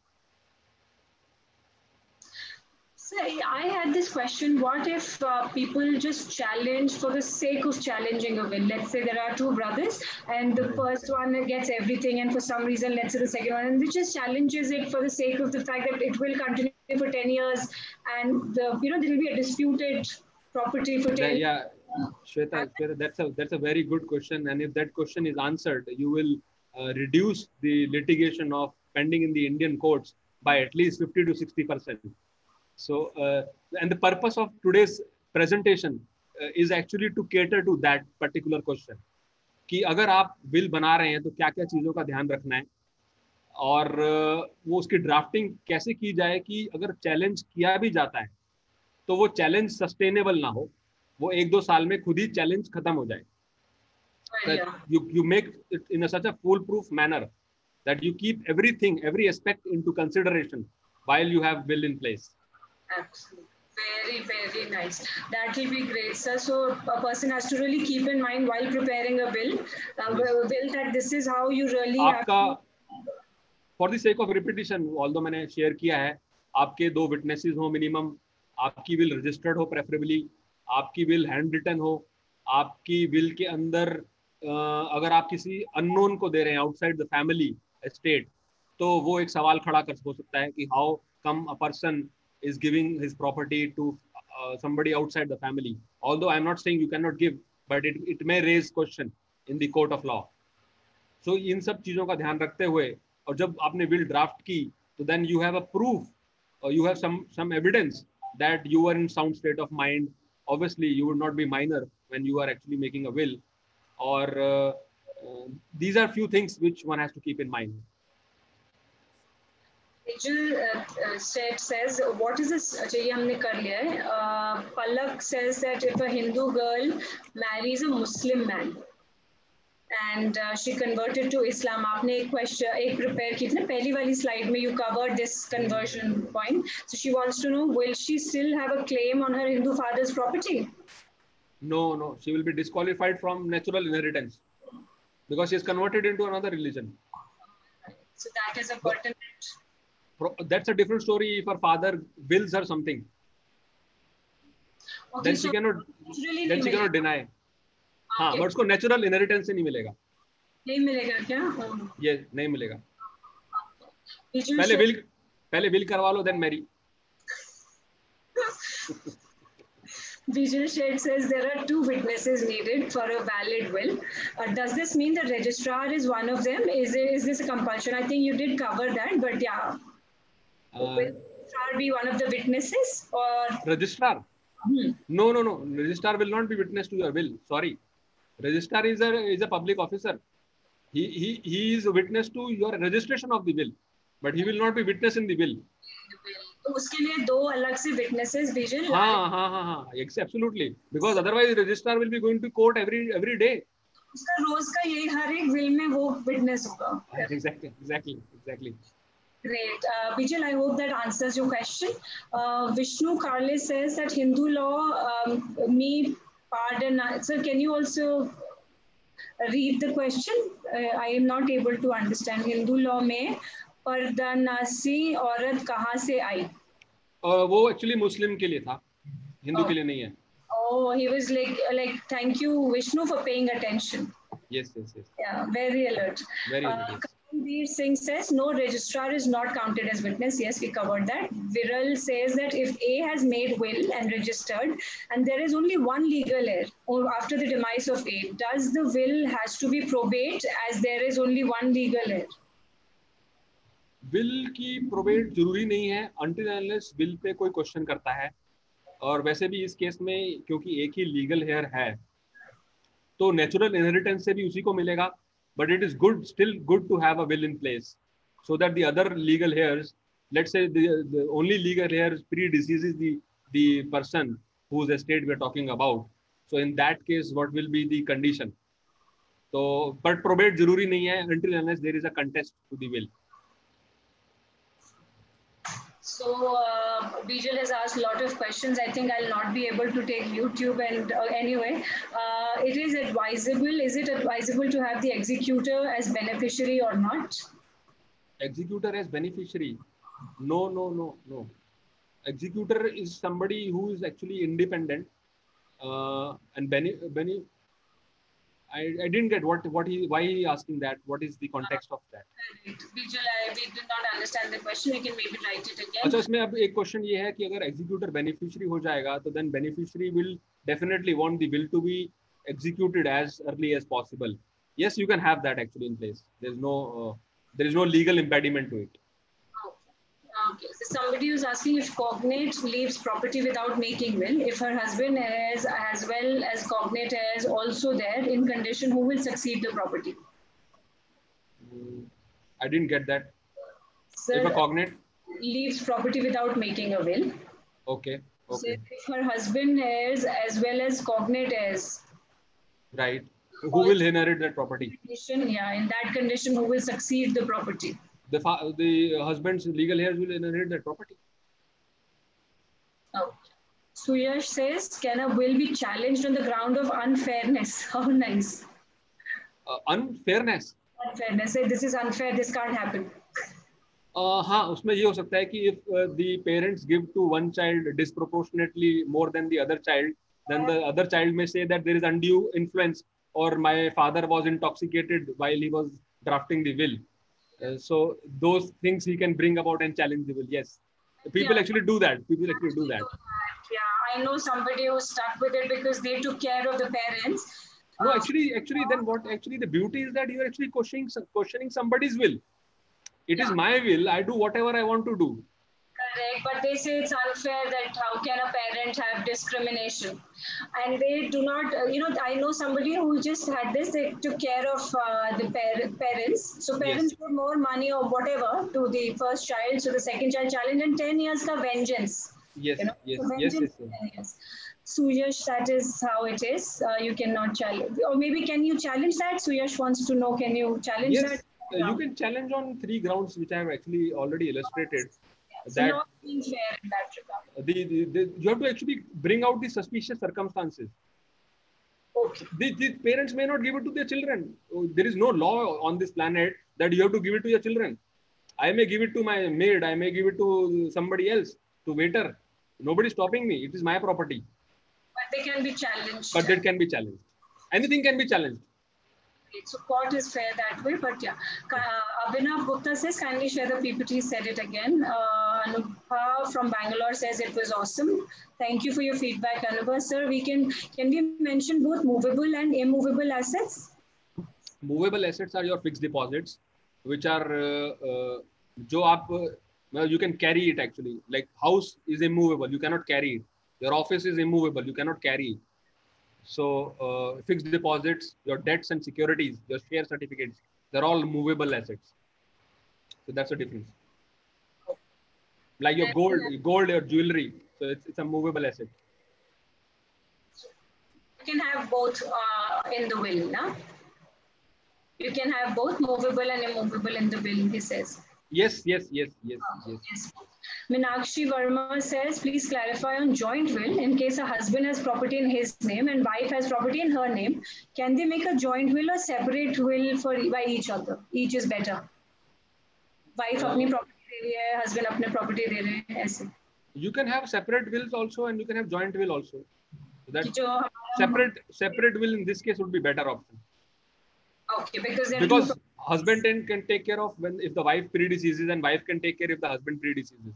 [SPEAKER 1] So I had this question, what if people just challenge for the sake of challenging a will? Let's say there are two brothers and the first one gets everything, and for some reason, let's say the second one, and they just challenges it for the sake of the fact that it will continue for 10 years and there will be a disputed property for 10 years.
[SPEAKER 2] Yeah, Shweta, that's a very good question. And if that question is answered, you will reduce the litigation of pending in the Indian courts by at least 50 to 60%. So, and the purpose of today's presentation is actually to cater to that particular question. कि अगर आप bill बना रहे हैं तो क्या क्या चीज़ों का ध्यान रखना है, और वो उसकी ड्राफ्टिंग कैसे की जाए कि अगर चैलेंज किया भी जाता है तो वो चैलेंज सस्टेनेबल ना हो, वो 1-2 साल में खुद ही चैलेंज खत्म हो जाए. You make it in such a foolproof manner that you keep everything, every aspect into consideration while you have will in place.
[SPEAKER 1] Absolutely. Very, very nice. That will be great, sir. So a person has to really keep in mind while preparing a bill, that this is how you really have to...
[SPEAKER 2] For the sake of repetition, although मैंने share किया है, आपके 2 witnesses हो minimum, आपकी will registered हो preferably, आपकी will hand written हो, आपकी will के अंदर अगर आप किसी unknown को दे रहे हैं outside the family estate, तो वो एक सवाल खड़ा कर सकता है कि how come a person is giving his property to somebody outside the family. Although I am not saying you cannot give, but it may raise question in the court of law. So इन सब चीजों का ध्यान रखते हुए, और जब आपने will draft की, तो then you have a proof, or you have some evidence that you are in sound state of mind. Obviously, you would not be minor when you are actually making a will, or these are few things which one has to keep in mind.
[SPEAKER 1] Says, what is this? Palak says that if a Hindu girl marries a Muslim man and she converted to Islam, आपने एक question एक prepare की थी ना पहली वाली slide में, you covered this conversion point. So she wants to know, will she still have a claim on her Hindu father's property?
[SPEAKER 2] No, she will be disqualified from natural inheritance because she is converted into another religion.
[SPEAKER 1] So that is a pertinent.
[SPEAKER 2] That's a different story. If her father wills her something, okay, then she cannot deny. हाँ, but उसको natural inheritance से नहीं मिलेगा.
[SPEAKER 1] नहीं मिलेगा क्या?
[SPEAKER 2] Yes, नहीं मिलेगा. पहले will करवा लो, then marry.
[SPEAKER 1] Vijay Shed says there are 2 witnesses needed for a valid will. Does this mean the registrar is one of them? Is this a compulsion? I think you did cover that, but yeah. Will registrar be one of the witnesses or?
[SPEAKER 2] Registrar? No. Registrar will not be witness to your will. Sorry. Registrar is a public officer. He is a witness to your registration of the will, but he will not be witness in the will.
[SPEAKER 1] तो उसके लिए 2 अलग से witnesses भेजें.
[SPEAKER 2] हाँ, absolutely, because otherwise registrar will be going to court every day.
[SPEAKER 1] उसका रोज का यही हर एक will में वो witness होगा.
[SPEAKER 2] Exactly.
[SPEAKER 1] Great. Bijal, I hope that answers your question. Vishnu Karle says that Hindu law me pardon. Sir, can you also read the question? I am not able to understand. Hindu law में पर्दानासी औरत कहाँ से आई?
[SPEAKER 2] वो actually Muslim के लिए था, Hindu के लिए नहीं है.
[SPEAKER 1] Oh, he was like thank you Vishnu for paying attention.
[SPEAKER 2] Yes.
[SPEAKER 1] Yeah, very alert.
[SPEAKER 2] Very alert.
[SPEAKER 1] Karanveer Singh says no, registrar is not counted as witness. Yes, we covered that. Viral says that if A has made will and registered and there is only one legal heir after the demise of A, does the will has to be probate as there is only one legal heir?
[SPEAKER 2] Will की probate जरूरी नहीं है until unless will पे कोई question करता है. और वैसे भी इस केस में क्योंकि एक ही लीगल हेयर है तो नेचुरल इनहेरिटेंस से भी उसी को मिलेगा. But it is still good to have a will in place so that the other legal heirs, let's say the only legal heirs predeceases the person whose estate we are talking about. So in that case, what will be the condition? So, but probate जरूरी नहीं है until unless there is a contest to the will.
[SPEAKER 1] So Bijal has asked a lot of questions. I think I'll not be able to take YouTube and anyway, it is advisable. Is it advisable to have the executor as beneficiary or not?
[SPEAKER 2] Executor as beneficiary? No. Executor is somebody who is actually independent and I didn't get why he asking that. What is the context of that?
[SPEAKER 1] Bijal, we did not understand the question. You can maybe write it again.
[SPEAKER 2] अच्छा, इसमें अब एक question ये है कि अगर executor beneficiary हो जाएगा तो then beneficiary will definitely want the will to be executed as early as possible. Yes, you can have that actually in place. There is no legal impediment to it.
[SPEAKER 1] Okay. So somebody who's asking if cognate leaves property without making will, if her husband is as well as cognate is also there in condition, who will succeed the property?
[SPEAKER 2] I didn't get that.
[SPEAKER 1] Sir,
[SPEAKER 2] if a cognate
[SPEAKER 1] leaves property without making a will.
[SPEAKER 2] Okay.
[SPEAKER 1] So if her husband is as well as cognate is.
[SPEAKER 2] Right. Who will inherit that property?
[SPEAKER 1] Yeah, in that condition, who will succeed the property?
[SPEAKER 2] The husband's legal heirs will inherit that property.
[SPEAKER 1] Oh. Suyash says, can a will be challenged on the ground of unfairness? How nice.
[SPEAKER 2] Unfairness?
[SPEAKER 1] Unfairness. Say, this is unfair, this can't happen.
[SPEAKER 2] हाँ, उसमें ये हो सकता है कि if the parents give to one child disproportionately more than the other child, then the other child may say that there is undue influence or my father was intoxicated while he was drafting the will. So those things he can bring about and challenge the will. Yes, people actually do that.
[SPEAKER 1] Yeah, I know somebody who stuck with it because they took care of the parents.
[SPEAKER 2] No, actually, then what? Actually, the beauty is that you are actually questioning somebody's will. It is my will. I do whatever I want to do.
[SPEAKER 1] Correct, but they say it's unfair that how can a parent have discrimination, and they do not. I know somebody who just had this. They took care of the parents. So parents put more money or whatever to the first child. So the second child challenge and 10 years ka vengeance.
[SPEAKER 2] Yes.
[SPEAKER 1] Suyash, that is how it is. You cannot challenge, or maybe can you challenge that? Suyash wants to know. Can you challenge that?
[SPEAKER 2] You can challenge on 3 grounds, which I have actually already illustrated.
[SPEAKER 1] So not being fair in that regard.
[SPEAKER 2] You have to actually bring out the suspicious circumstances.
[SPEAKER 1] Okay.
[SPEAKER 2] The parents may not give it to their children. There is no law on this planet that you have to give it to your children. I may give it to my maid. I may give it to somebody else, to waiter. Nobody is stopping me. It is my property.
[SPEAKER 1] But they can be challenged.
[SPEAKER 2] But that can be challenged. Anything can be challenged.
[SPEAKER 1] So court is fair that way, but yeah. Abhinav Gupta says, kindly share the PPT, said it again. Anubha from Bangalore says it was awesome. Thank you for your feedback, Anubha. Sir, can we mention both movable and immovable assets?
[SPEAKER 2] Movable assets are your fixed deposits, which are jo aap, you can carry it actually. Like house is immovable, you cannot carry it. Your office is immovable, you cannot carry it. So fixed deposits, your debts and securities, your share certificates, they're all movable assets. So that's the difference. Like your gold, your jewelry. So it's a movable asset.
[SPEAKER 1] You can have both in the will, na? You can have both movable and immovable in the will, he says.
[SPEAKER 2] Yes.
[SPEAKER 1] Meenakshi Verma says, please clarify on joint will. In case a husband has property in his name and wife has property in her name, can they make a joint will or separate will by each other? Each is better. Wife अपनी property दे रही है, husband अपने property दे रहे हैं, ऐसे.
[SPEAKER 2] You can have separate wills also, and you can have joint will also. So that separate will in this case would be better option.
[SPEAKER 1] Okay, because
[SPEAKER 2] husband can take care of if the wife predeceases, and wife can take care if the husband predeceases.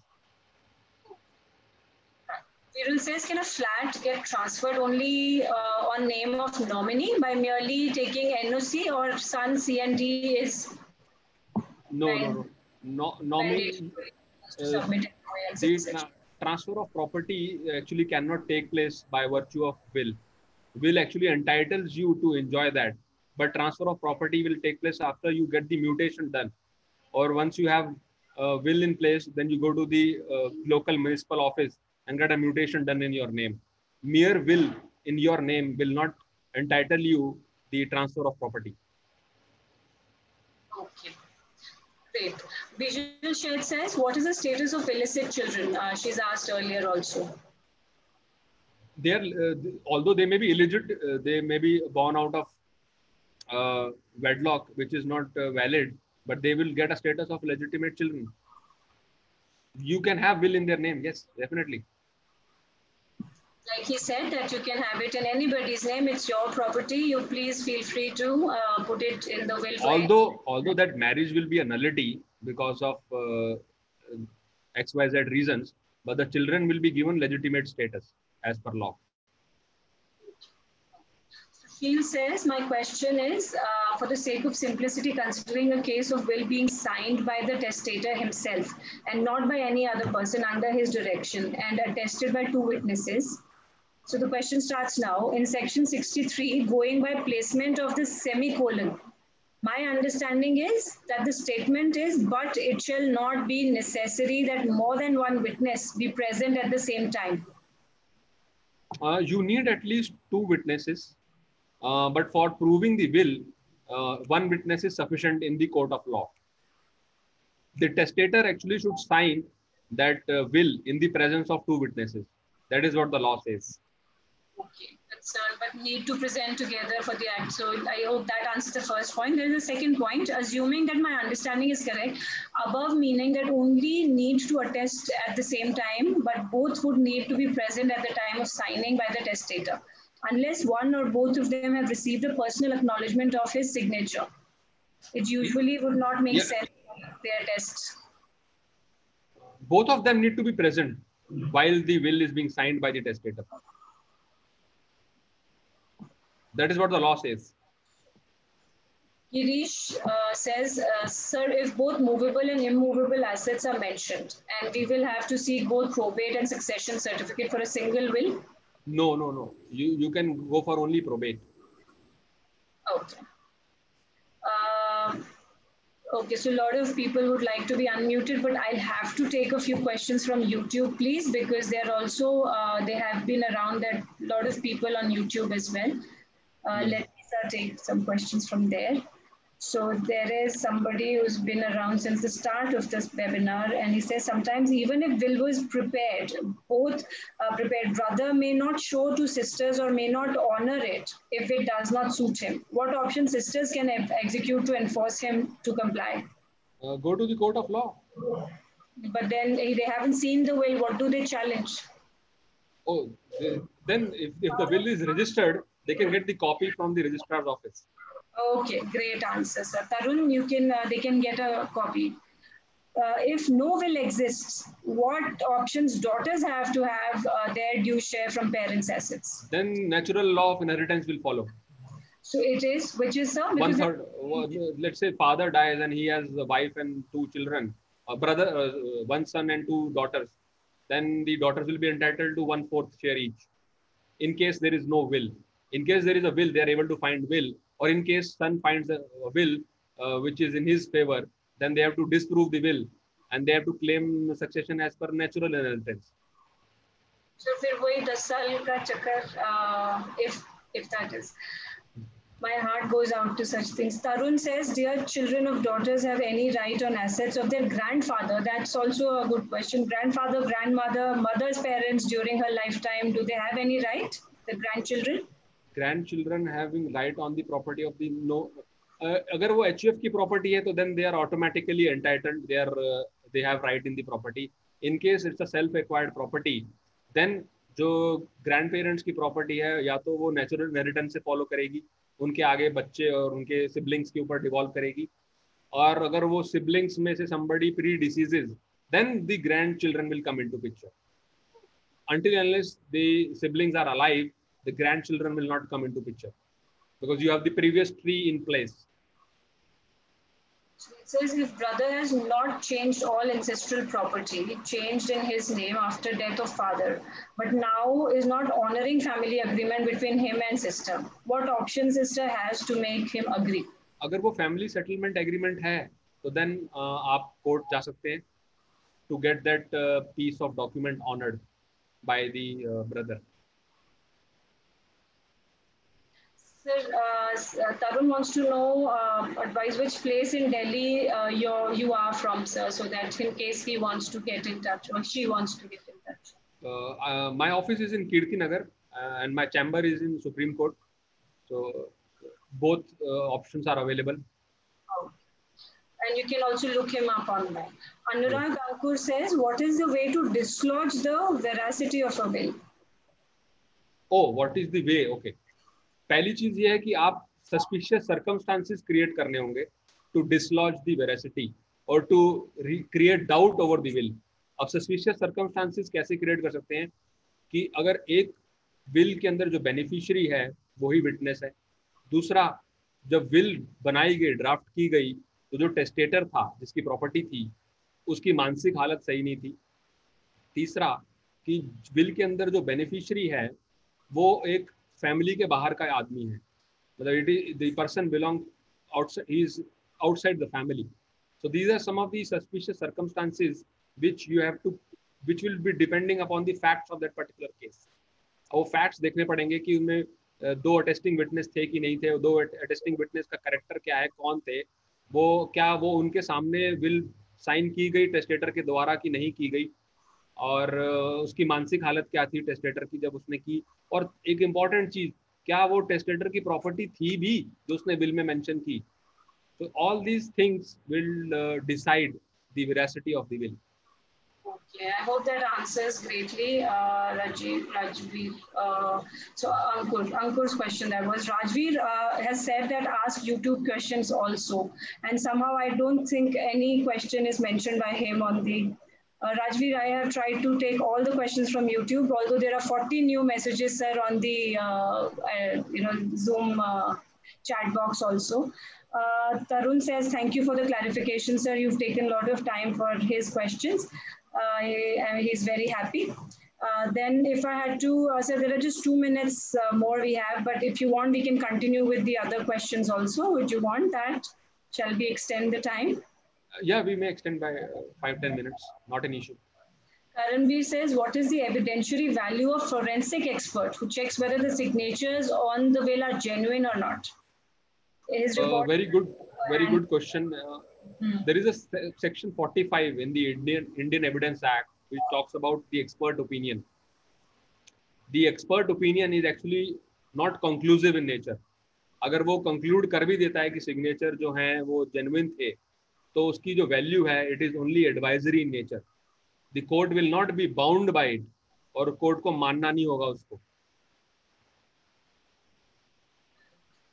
[SPEAKER 1] Virul says, can a flat get transferred only on name of nominee by merely taking NOC, or son C&D is
[SPEAKER 2] no. Nominee. The transfer of property actually cannot take place by virtue of will. Will actually entitles you to enjoy that, but transfer of property will take place after you get the mutation done, or once you have a will in place, then you go to the local municipal office and get a mutation done in your name. Mere will in your name will not entitle you the transfer of property.
[SPEAKER 1] Okay. Great. Visual Shade says, what is the status of illicit children? She's asked earlier also.
[SPEAKER 2] They are, although they may be illegit, they may be born out of wedlock, which is not valid, but they will get a status of legitimate children. You can have will in their name. Yes, definitely.
[SPEAKER 1] Like he said, that you can have it in anybody's name. It's your property. You please feel free to put it in the will.
[SPEAKER 2] Although that marriage will be a nullity because of XYZ reasons, but the children will be given legitimate status as per law.
[SPEAKER 1] He says, my question is, for the sake of simplicity, considering a case of will being signed by the testator himself and not by any other person under his direction and attested by 2 witnesses. So the question starts now. In section 63, going by placement of the semicolon, my understanding is that the statement is, but it shall not be necessary that more than one witness be present at the same time.
[SPEAKER 2] You need at least 2 witnesses, but for proving the will, 1 witness is sufficient in the court of law. The testator actually should sign that will in the presence of 2 witnesses. That is what the law says.
[SPEAKER 1] Okay, but need to present together for the act. So I hope that answers the first point. There is a second point. Assuming that my understanding is correct, above meaning that only need to attest at the same time, but both would need to be present at the time of signing by the testator, unless one or both of them have received a personal acknowledgement of his signature. It usually would not make sense if they attest.
[SPEAKER 2] Both of them need to be present while the will is being signed by the testator. That is what the law says.
[SPEAKER 1] Girish says, sir, if both movable and immovable assets are mentioned, and we will have to seek both probate and succession certificate for a single will?
[SPEAKER 2] No. You can go for only probate.
[SPEAKER 1] Okay. Okay, so a lot of people would like to be unmuted, but I'll have to take a few questions from YouTube, please, because they're also, they have been around that a lot of people on YouTube as well. Let me take some questions from there. So there is somebody who's been around since the start of this webinar, and he says sometimes even if will was prepared, both prepared brother may not show to sisters or may not honor it if it does not suit him. What option sisters can execute to enforce him to comply?
[SPEAKER 2] Go to the court of law.
[SPEAKER 1] But then they haven't seen the will. What do they challenge?
[SPEAKER 2] Oh, then if the will is registered, they can get the copy from the registrar's office.
[SPEAKER 1] Okay, great answer, sir. Tarun, you can they can get a copy. If no will exists, what options daughters have to have their due share from parents' assets?
[SPEAKER 2] Then natural law of inheritance will follow.
[SPEAKER 1] So it is, which is sir?
[SPEAKER 2] One third, let's say father dies and he has a wife and two children, a brother, one son and two daughters. Then the daughters will be entitled to 1/4 share each. In case there is no will, in case there is a will, they are able to find will, or in case son finds a will which is in his favor, then they have to disprove the will and they have to claim succession as per natural inheritance.
[SPEAKER 1] So फिर वही 10 साल का चक्कर, if that is. My heart goes out to such things. Tarun says, dear children of daughters have any right on assets of their grandfather? That's also a good question. Grandfather, grandmother, mother's parents during her lifetime, do they have any right? The grandchildren?
[SPEAKER 2] Grandchildren having right on the property of the no. अगर वो HUF की property है, तो then they are automatically entitled. They have right in the property. In case it's a self-acquired property, then जो grandparents की property है, या तो वो natural inheritance से follow करेगी, उनके आगे बच्चे और उनके siblings के ऊपर devolve करेगी. और अगर वो siblings में से somebody pre-deceases, then the grandchildren will come into picture. Until unless the siblings are alive, the grandchildren will not come into picture because you have the previous tree in place.
[SPEAKER 1] So it says if brother has not changed all ancestral property, changed in his name after death of father, but now is not honoring family agreement between him and sister, what option sister has to make him agree?
[SPEAKER 2] अगर वो family settlement agreement है, तो then आप court जा सकते हैं to get that piece of document honored by the brother.
[SPEAKER 1] Sir, Tarun wants to know advice which place in Delhi you are from, sir, so that in case he wants to get in touch or she wants to get in touch.
[SPEAKER 2] My office is in Kirti Nagar and my chamber is in Supreme Court. So both options are available.
[SPEAKER 1] Oh. And you can also look him up online. Anurag Ankur says, what is the way to dislodge the veracity of a will?
[SPEAKER 2] Oh, what is the way? Okay. पहली चीज ये है कि आप suspicious circumstances create करने होंगे to dislodge the veracity or to create doubt over the will. अब suspicious circumstances कैसे create कर सकते हैं कि अगर एक will के अंदर जो beneficiary है वही witness है, दूसरा जब will बनाई गई, ड्राफ्ट की गई, तो जो टेस्टेटर था जिसकी प्रॉपर्टी थी उसकी मानसिक हालत सही नहीं थी, तीसरा कि विल के अंदर जो बेनिफिशियरी है वो एक फैमिली के बाहर का आदमी है, मतलब it is the person belong outside, he is outside the family. So these are some of the suspicious circumstances which you have to, which will be depending upon the facts of that particular case. वो facts देखने पड़ेंगे कि उनमें दो attesting witness थे कि नहीं थे, दो अटेस्टिंग विटनेस का कैरेक्टर क्या है, कौन थे वो, क्या वो उनके सामने विल साइन की गई टेस्टेटर के द्वारा कि नहीं की गई, और उसकी मानसिक हालत क्या थी टेस्टेटर की जब उसने की, और एक इम्पॉर्टेंट चीज, क्या वो टेस्टेटर की प्रॉपर्टी थी भी जो उसने विल में मेंशन की. तो all these things will decide the veracity of the will.
[SPEAKER 1] Okay, I hope that answers greatly, Rajveer. So Ankur's question that was, Rajveer has said that ask YouTube questions also, and somehow I don't think any question is mentioned by him on the. Rajveer, I have tried to take all the questions from YouTube, although there are 40 new messages, sir, on the Zoom chat box also. Tarun says, thank you for the clarification, sir. You've taken a lot of time for his questions. He's very happy. Then if I had to, sir, there are just 2 minutes more we have, but if you want, we can continue with the other questions also. Would you want that? Shall we extend the time?
[SPEAKER 2] Yeah, we may extend by 5-10 minutes, not an issue.
[SPEAKER 1] Karanveer says, what is the evidentiary value of forensic expert who checks whether the signatures on the will are genuine or not?
[SPEAKER 2] Very good question. There is a section 45 in the Indian Evidence Act which talks about the expert opinion. The expert opinion is actually not conclusive in nature. अगर वो conclude कर भी देता है कि signature जो हैं वो genuine थे, तो उसकी जो value है, it is only advisory in nature. The court will not be bound by it, और court को मानना नहीं होगा उसको.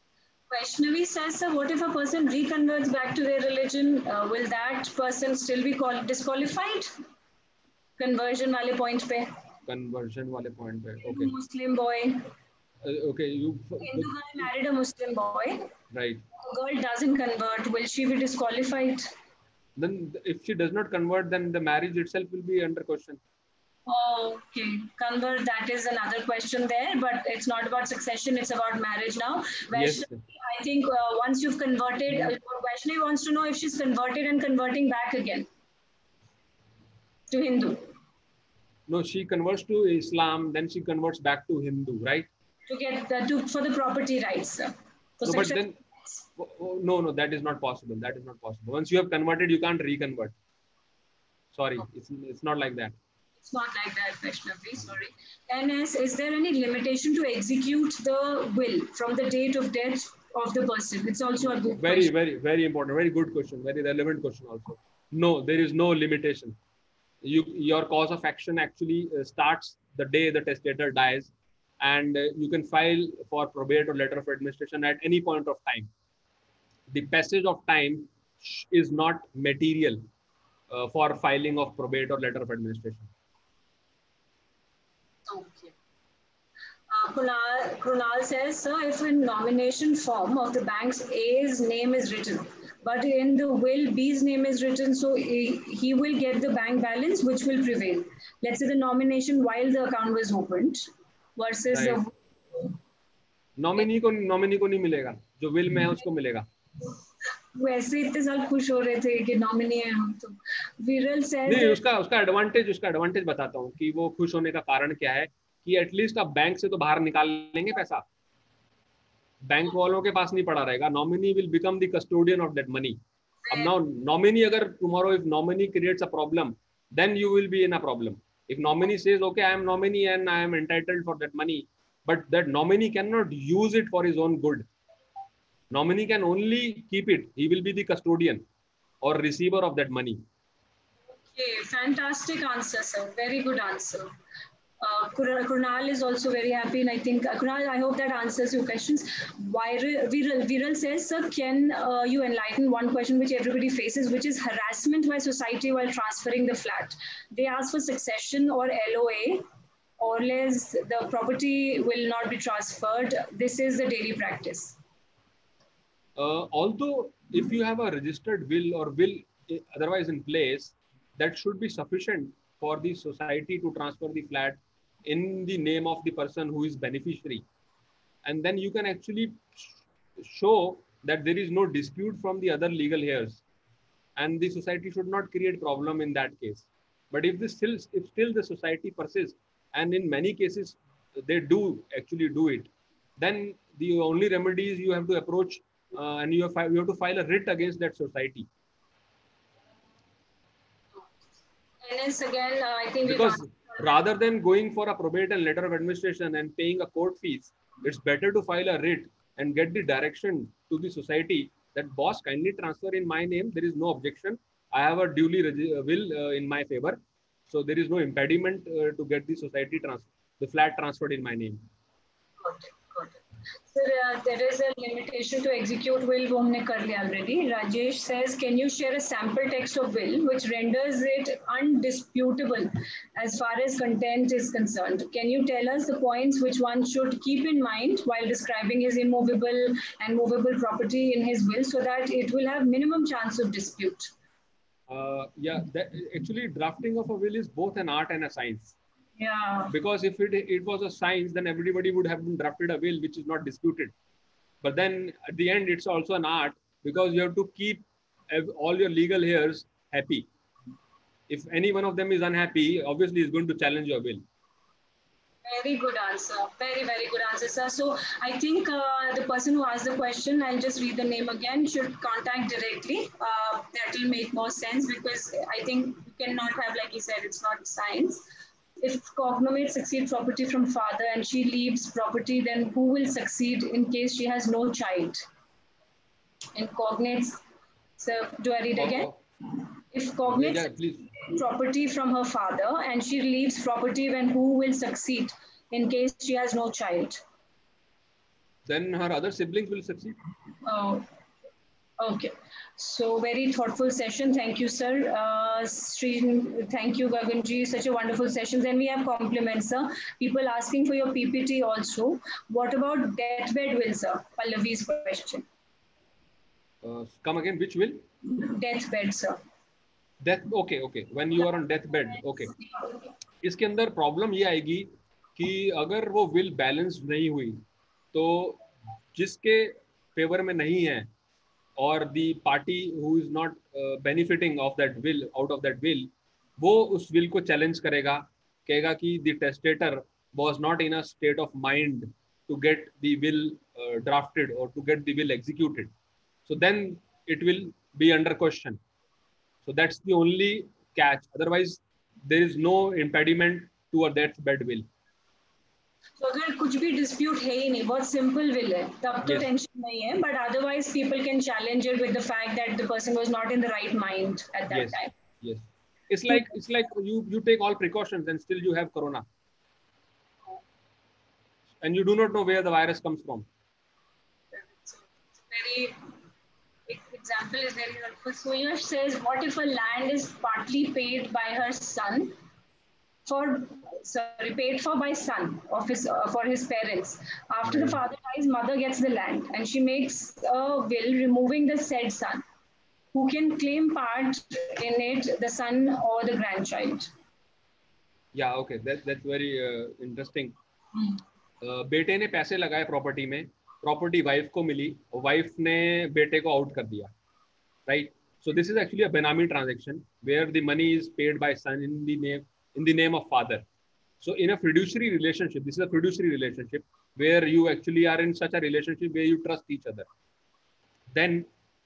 [SPEAKER 1] Vaishnavi says, sir, what if a person reconverts back to their religion? Will that person still be disqualified? Conversion wale point pe.
[SPEAKER 2] Conversion wale point pe. Okay.
[SPEAKER 1] Muslim boy.
[SPEAKER 2] Okay, you.
[SPEAKER 1] Hindu girl married a Muslim boy.
[SPEAKER 2] Right.
[SPEAKER 1] A girl doesn't convert. Will she be disqualified?
[SPEAKER 2] Then, if she does not convert, then the marriage itself will be under question.
[SPEAKER 1] Okay, convert, that is another question there, but it's not about succession, it's about marriage now.
[SPEAKER 2] Yes.
[SPEAKER 1] I think once you've converted, Vaishnavi wants to know if she's converted and converting back again to Hindu.
[SPEAKER 2] No, she converts to Islam, then she converts back to Hindu, right?
[SPEAKER 1] To get for the property rights.
[SPEAKER 2] No, but then, no, that is not possible. That is not possible. Once you have converted, you can't reconvert. Sorry, it's not like that.
[SPEAKER 1] It's not like that, Vaishnavi, sorry. NS, is there any limitation to execute the will from the date of death of the person? It's also a good question.
[SPEAKER 2] Very important, very good question, very relevant question also. No, there is no limitation. Your cause of action actually starts the day the testator dies, and you can file for probate or letter of administration at any point of time. The passage of time is not material for filing of probate or letter of administration.
[SPEAKER 1] Okay. Krunal says, sir, if in nomination form of the bank's A's name is written, but in the will B's name is written, so he will get the bank balance, which will prevail. Let's say the nomination while the account was opened versus
[SPEAKER 2] right. Nominee को नहीं मिलेगा, जो will में है उसको मिलेगा.
[SPEAKER 1] वैसे इतने साल खुश हो रहे थे कि नॉमिनी है हम तो. विरल says
[SPEAKER 2] नहीं, उसका एडवांटेज बताता हूँ कि वो खुश होने का कारण क्या है कि एटलीस्ट आप बैंक से तो बाहर निकाल लेंगे पैसा, बैंक वालों के पास नहीं पड़ा रहेगा. Nominee will become the custodian of that money. अब नाउ नॉमिनी, अगर tomorrow if nominee creates a problem, then you will be in a problem. If nominee says, okay, I am nominee and I am entitled for that money, but that nominee cannot use it for his own good. Nominee can only keep it. He will be the custodian or receiver of that money.
[SPEAKER 1] Okay, fantastic answer, sir. Very good answer. Krunal is also very happy, and I think, Krunal, I hope that answers your questions. Viral says, sir, can you enlighten one question which everybody faces, which is harassment by society while transferring the flat? They ask for succession or LOA, or less the property will not be transferred. This is the daily practice.
[SPEAKER 2] Although if you have a registered will or will otherwise in place, that should be sufficient for the society to transfer the flat in the name of the person who is beneficiary. And then you can actually show that there is no dispute from the other legal heirs, and the society should not create problem in that case. But if still the society persists, and in many cases they do actually do it, then the only remedy is you have to approach and you have to file a writ against that society.
[SPEAKER 1] And again, I think
[SPEAKER 2] because rather than going for a probate and letter of administration and paying a court fees, it's better to file a writ and get the direction to the society that, boss, kindly transfer in my name. There is no objection. I have a duly will in my favor. So there is no impediment to get the the flat transferred in my name.
[SPEAKER 1] Got it. So there is a limitation to execute will, wo humne kar liya already. Rajesh says, can you share a sample text of will which renders it undisputable as far as content is concerned? Can you tell us the points which one should keep in mind while describing his immovable and movable property in his will, so that it will have minimum chance of dispute?
[SPEAKER 2] Yeah, actually drafting of a will is both an art and a science.
[SPEAKER 1] Yeah.
[SPEAKER 2] Because if it was a science, then everybody would have been drafted a will which is not disputed. But then at the end, it's also an art, because you have to keep all your legal heirs happy. If any one of them is unhappy, obviously he's going to challenge your will.
[SPEAKER 1] Very good answer. Very, very good answer, sir. So I think the person who asked the question, I'll just read the name again, should contact directly. That will make more sense, because I think you cannot have, like he said, it's not science. If cognomate succeed property from father and she leaves property, then who will succeed in case she has no child? In cognates, so do I read again? If cognates property from her father and she leaves property, then who will succeed in case she has no child?
[SPEAKER 2] then her other siblings will succeed.
[SPEAKER 1] Oh, okay. So very thoughtful session. Thank you, sir. Thank you, Gaganji. Such a wonderful session. Then we have compliments, sir. People asking for your PPT also. What about deathbed will, sir? Pallavi's question.
[SPEAKER 2] Come again, which will?
[SPEAKER 1] Deathbed, sir.
[SPEAKER 2] Death, okay. When you are on deathbed, okay. इसके अंदर problem ये आएगी कि अगर वो will balance नहीं हुई तो जिसके फेवर में नहीं है और the party who is not benefiting of that will out of that will, वो उस विल को चैलेंज करेगा, कहेगा कि the testator was not in a state of mind to get the will drafted और to get the will executed, so then it will be under question. So that's the only catch. Otherwise, there is no impediment to a deathbed will.
[SPEAKER 1] So अगर कुछ भी dispute है ही नहीं, बहुत simple will है, तब तो tension नहीं है. But otherwise, people can challenge it with the fact that the person was not in the right mind at that time.
[SPEAKER 2] Yes. It's like you take all precautions and still you have corona, and you do not know where the virus comes from.
[SPEAKER 1] Very example is very helpful. Suyash says, what if a land is partly paid by her son paid for by son of his for his parents. After the father dies, mother gets the land and she makes a will removing the said son. Who can claim part in it, the son or the grandchild?
[SPEAKER 2] Yeah, okay, that's very interesting. बेटे ने पैसे लगाए property में, property wife को मिली और wife ने बेटे को आउट कर दिया, right? So this is actually a benami transaction where the money is paid by son in the name of father. So in a fiduciary relationship, this is a fiduciary relationship where you actually are in such a relationship where you trust each other. Then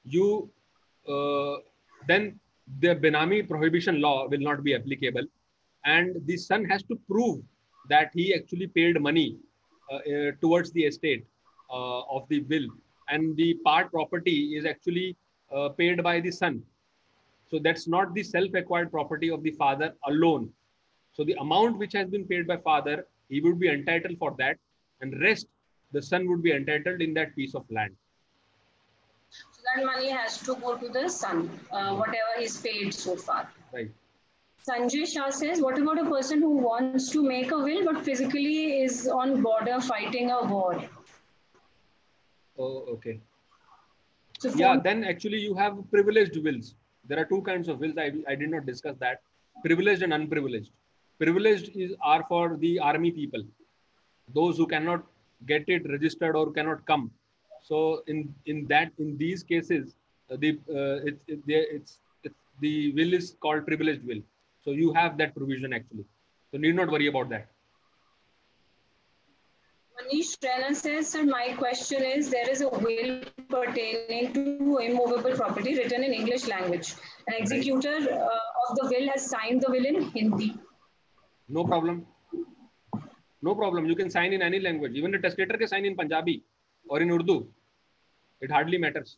[SPEAKER 2] then the benami prohibition law will not be applicable, and the son has to prove that he actually paid money towards the estate of the will, and the part property is actually paid by the son. So that's not the self-acquired property of the father alone. So the amount which has been paid by father, he would be entitled for that, and rest the son would be entitled in that piece of land.
[SPEAKER 1] So that money has to go to the son, whatever is paid so far.
[SPEAKER 2] Right.
[SPEAKER 1] Sanjay Shah says, what about a person who wants to make a will but physically is on border fighting a war?
[SPEAKER 2] Oh, okay.
[SPEAKER 1] So
[SPEAKER 2] yeah, then actually you have privileged wills. There are two kinds of wills. I did not discuss that. Privileged and unprivileged. Privileged are for the army people, those who cannot get it registered or cannot come. So in these cases, the will is called privileged will. So you have that provision actually. So need not worry about that.
[SPEAKER 1] Manish Rana says, sir, my question is, there is a will pertaining to immovable property written in English language. An executor of the will has signed the will in Hindi.
[SPEAKER 2] No problem. No problem. You can sign in any language. Even the testator can sign in Punjabi or in Urdu. It hardly matters.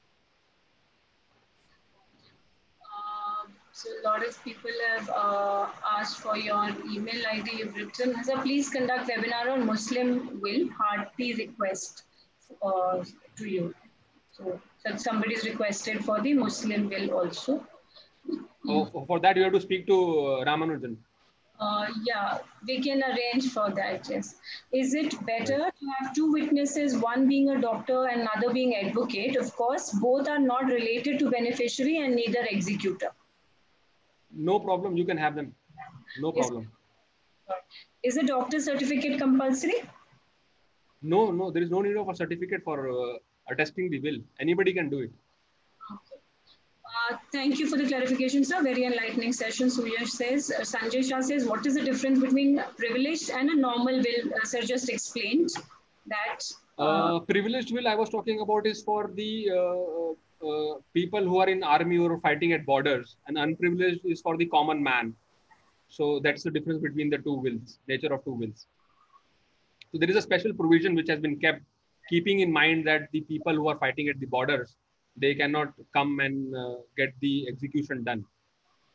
[SPEAKER 1] So a lot of people have asked for your email ID. You've written, sir, please conduct webinar on Muslim will. Hearty request to you. So somebody's requested for the Muslim will also.
[SPEAKER 2] Oh, for that you have to speak to Ramanujan.
[SPEAKER 1] Yeah, we can arrange for that, yes. Is it better to have two witnesses, one being a doctor and another being advocate? Of course, both are not related to beneficiary and neither executor.
[SPEAKER 2] No problem, you can have them. No problem.
[SPEAKER 1] Is a doctor certificate compulsory?
[SPEAKER 2] No, there is no need of a certificate for attesting the will. Anybody can do it.
[SPEAKER 1] Thank you for the clarification, sir. Very enlightening session. Suyash says, Sanjay Shah says, what is the difference between privileged and a normal will? Sir just explained that.
[SPEAKER 2] Privileged will I was talking about is for the people who are in army or fighting at borders, and unprivileged is for the common man. So that's the difference between the two wills, nature of two wills. So there is a special provision which has been kept, keeping in mind that the people who are fighting at the borders, they cannot come and get the execution done.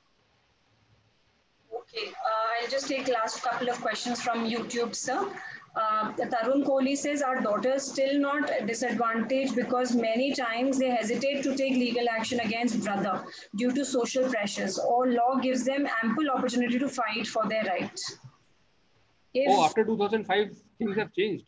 [SPEAKER 1] Okay, I'll just take last couple of questions from YouTube, sir. Tarun Kohli says, our daughters still not disadvantaged because many times they hesitate to take legal action against brother due to social pressures, or law gives them ample opportunity to fight for their rights.
[SPEAKER 2] Oh, after 2005, things have changed.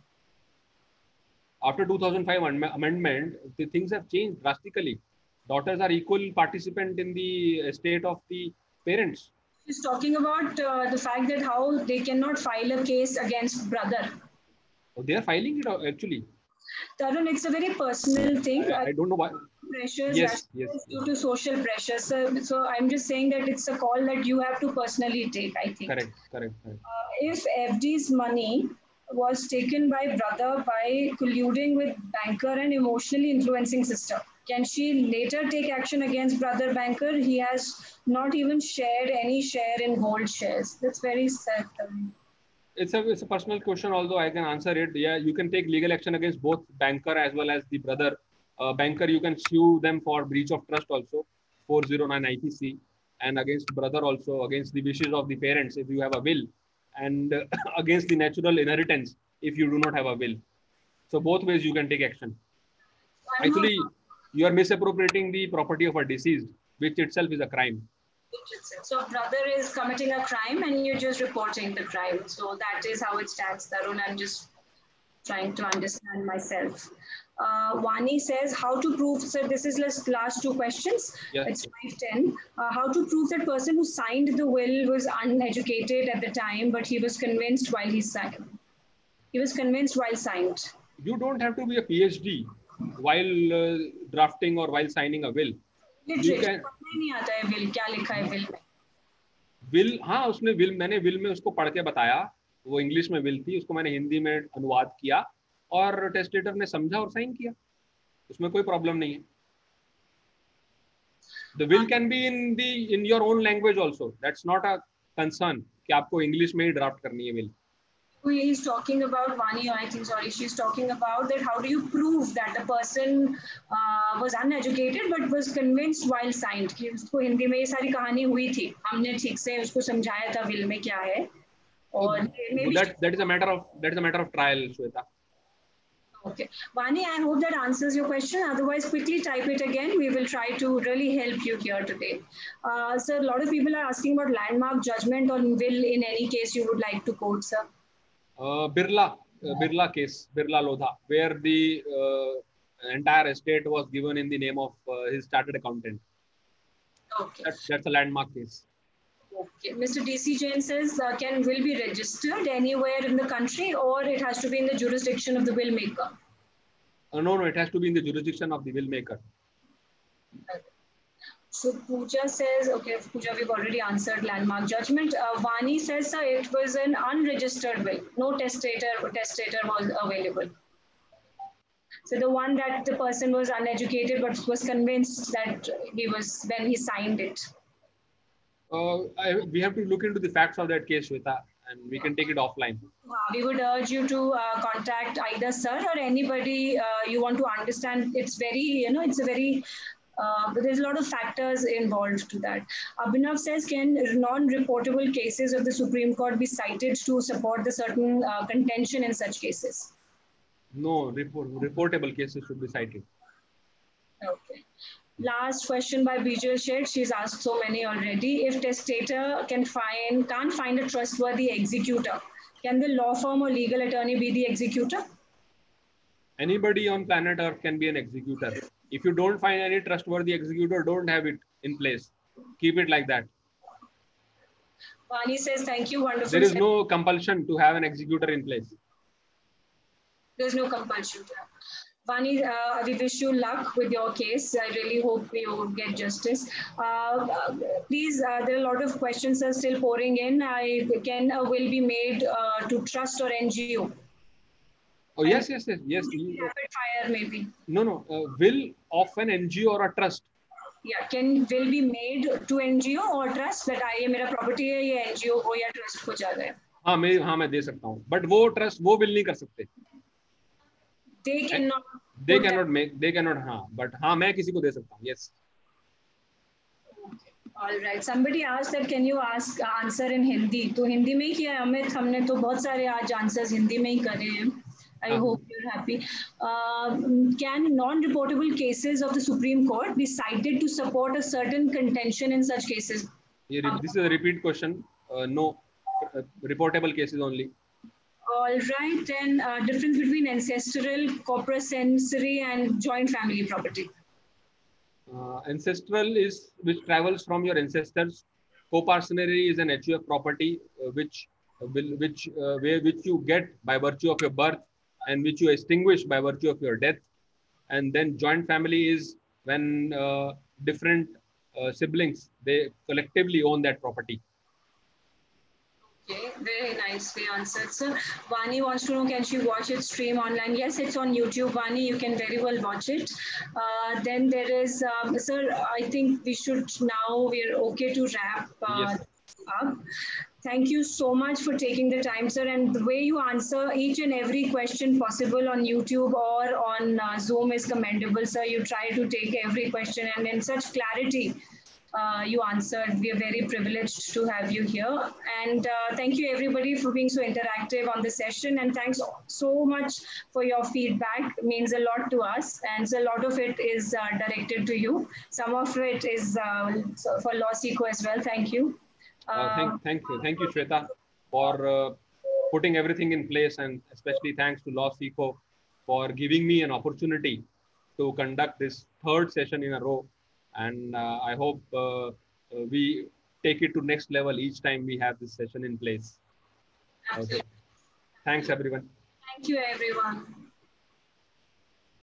[SPEAKER 2] After 2005 amendment, the things have changed drastically. Daughters are equal participant in the estate of the parents.
[SPEAKER 1] She's talking about the fact that how they cannot file a case against brother.
[SPEAKER 2] Oh, they are filing it actually.
[SPEAKER 1] Tarun, it's a very personal thing.
[SPEAKER 2] I don't know why.
[SPEAKER 1] Pressures
[SPEAKER 2] Yes.
[SPEAKER 1] due to social pressures. So I'm just saying that it's a call that you have to personally take, I think.
[SPEAKER 2] Correct.
[SPEAKER 1] If FD's money was taken by brother by colluding with banker and emotionally influencing sister, can she later take action against brother banker? He has not even shared any share in gold shares. That's very sad.
[SPEAKER 2] It's a personal question, although I can answer it. Yeah, you can take legal action against both banker as well as the brother. Banker, you can sue them for breach of trust also, 409 IPC, and against brother also, against the wishes of the parents if you have a will, and against the natural inheritance if you do not have a will. So both ways you can take action. Actually, you are misappropriating the property of a deceased, which itself is a crime.
[SPEAKER 1] So brother is committing a crime and you're just reporting the crime. So that is how it stands, Tarun. I'm just trying to understand myself. Vani says, how to prove, so this is last two questions.
[SPEAKER 2] Yes.
[SPEAKER 1] It's 5:10. How to prove that person who signed the will was uneducated at the time, but he was convinced while he signed. He was convinced while signed.
[SPEAKER 2] You don't have to be a PhD while drafting or while signing a will.
[SPEAKER 1] Literally, नहीं आता है will, क्या लिखा है will में?
[SPEAKER 2] Will, हाँ, उसने will, मैंने will में उसको पढ़ के बताया, वो इंग्लिश में will थी, उसको मैंने हिंदी में अनुवाद किया और टेस्टेटर ने समझा और साइन किया, उसमें कोई प्रॉब्लम नहीं है. The will can be in your own language also. That's not a concern कि आपको इंग्लिश में ही ड्राफ्ट करनी है will.
[SPEAKER 1] He's talking about Vani, I think, sorry, she's talking about that how do you prove that the person was uneducated but was convinced while signed कि उसको हिंदी में ये सारी कहानी हुई थी, हमने ठीक से उसको समझाया था will में क्या है और
[SPEAKER 2] that is a matter of trial, Shweta.
[SPEAKER 1] Okay, Vani, I hope that answers your question. Otherwise, quickly type it again. We will try to really help you here today. Sir, a lot of people are asking about landmark judgment on will in any case you would like to quote, sir.
[SPEAKER 2] Birla case, Birla Lodha, where the entire estate was given in the name of his chartered accountant.
[SPEAKER 1] Okay.
[SPEAKER 2] That's a landmark case.
[SPEAKER 1] Okay. Mr. DC Jain says, can will be registered anywhere in the country or it has to be in the jurisdiction of the will maker?
[SPEAKER 2] No, it has to be in the jurisdiction of the will maker.
[SPEAKER 1] Okay. So Pooja says, okay, Pooja, we've already answered landmark judgment. Vani says, sir, it was an unregistered will. No testator was available. So the one that the person was uneducated but was convinced that he was when he signed it.
[SPEAKER 2] We have to look into the facts of that case, Shweta, and we can take it offline.
[SPEAKER 1] We would urge you to contact either sir or anybody you want to understand. It's very, it's a very there's a lot of factors involved to that. Abhinav says, can non-reportable cases of the Supreme Court be cited to support the certain contention in such cases?
[SPEAKER 2] No, reportable cases should be cited.
[SPEAKER 1] Okay. Last question by Bijal Shet. She's asked so many already. If testator can't find a trustworthy executor, can the law firm or legal attorney be the executor?
[SPEAKER 2] Anybody on planet Earth can be an executor. If you don't find any trustworthy executor, don't have it in place. Keep it like that.
[SPEAKER 1] Vani says, thank you. Wonderful.
[SPEAKER 2] There is no compulsion to have an executor in place.
[SPEAKER 1] There's no compulsion to have. Vani, we wish you luck with your case. I really hope you get justice. Please, there are a lot of questions are still pouring in. Can a will be made to trust or NGO?
[SPEAKER 2] Oh, yes.
[SPEAKER 1] Rapid fire, maybe.
[SPEAKER 2] No. Will of an NGO or a trust.
[SPEAKER 1] Yeah, will be made to NGO or trust that ये मेरा property है ये NGO हो या trust हो जा रहा है.
[SPEAKER 2] हाँ मैं दे सकता हूँ. But वो trust वो will नहीं कर सकते.
[SPEAKER 1] They cannot.
[SPEAKER 2] हाँ. But हाँ मैं किसी को दे सकता हूँ. Yes.
[SPEAKER 1] All right. Somebody asked that can you answer in Hindi? तो हिंदी में ही किया है अमित. हमने तो बहुत सारे आज answers हिंदी में ही करे हैं. I hope you're happy. Can non-reportable cases of the Supreme Court be cited to support a certain contention in such cases?
[SPEAKER 2] This is a repeat question. No, reportable cases only.
[SPEAKER 1] All right. Then difference between ancestral, corpus-sensory, and joint family property.
[SPEAKER 2] Ancestral is which travels from your ancestors. Coparcenary is an HUF property which you get by virtue of your birth and which you extinguish by virtue of your death. And then joint family is when different siblings, they collectively own that property.
[SPEAKER 1] Okay, very nicely answered, sir. Vani wants to know, can she watch it stream online? Yes, it's on YouTube, Vani. You can very well watch it. Then there is, sir, I think we're okay to wrap
[SPEAKER 2] Yes.
[SPEAKER 1] up. Thank you so much for taking the time, sir. And the way you answer each and every question possible on YouTube or on Zoom is commendable, sir. You try to take every question and in such clarity. You answered. We are very privileged to have you here. And thank you everybody for being so interactive on the session. And thanks so much for your feedback. It means a lot to us. And so a lot of it is directed to you. Some of it is for LawSeco as well. Thank you.
[SPEAKER 2] Thank you, Shweta, for putting everything in place. And especially thanks to LawSeco for giving me an opportunity to conduct this third session in a row. And I hope we take it to next level each time we have this session in place. Okay. Thanks, everyone.
[SPEAKER 1] Thank you, everyone.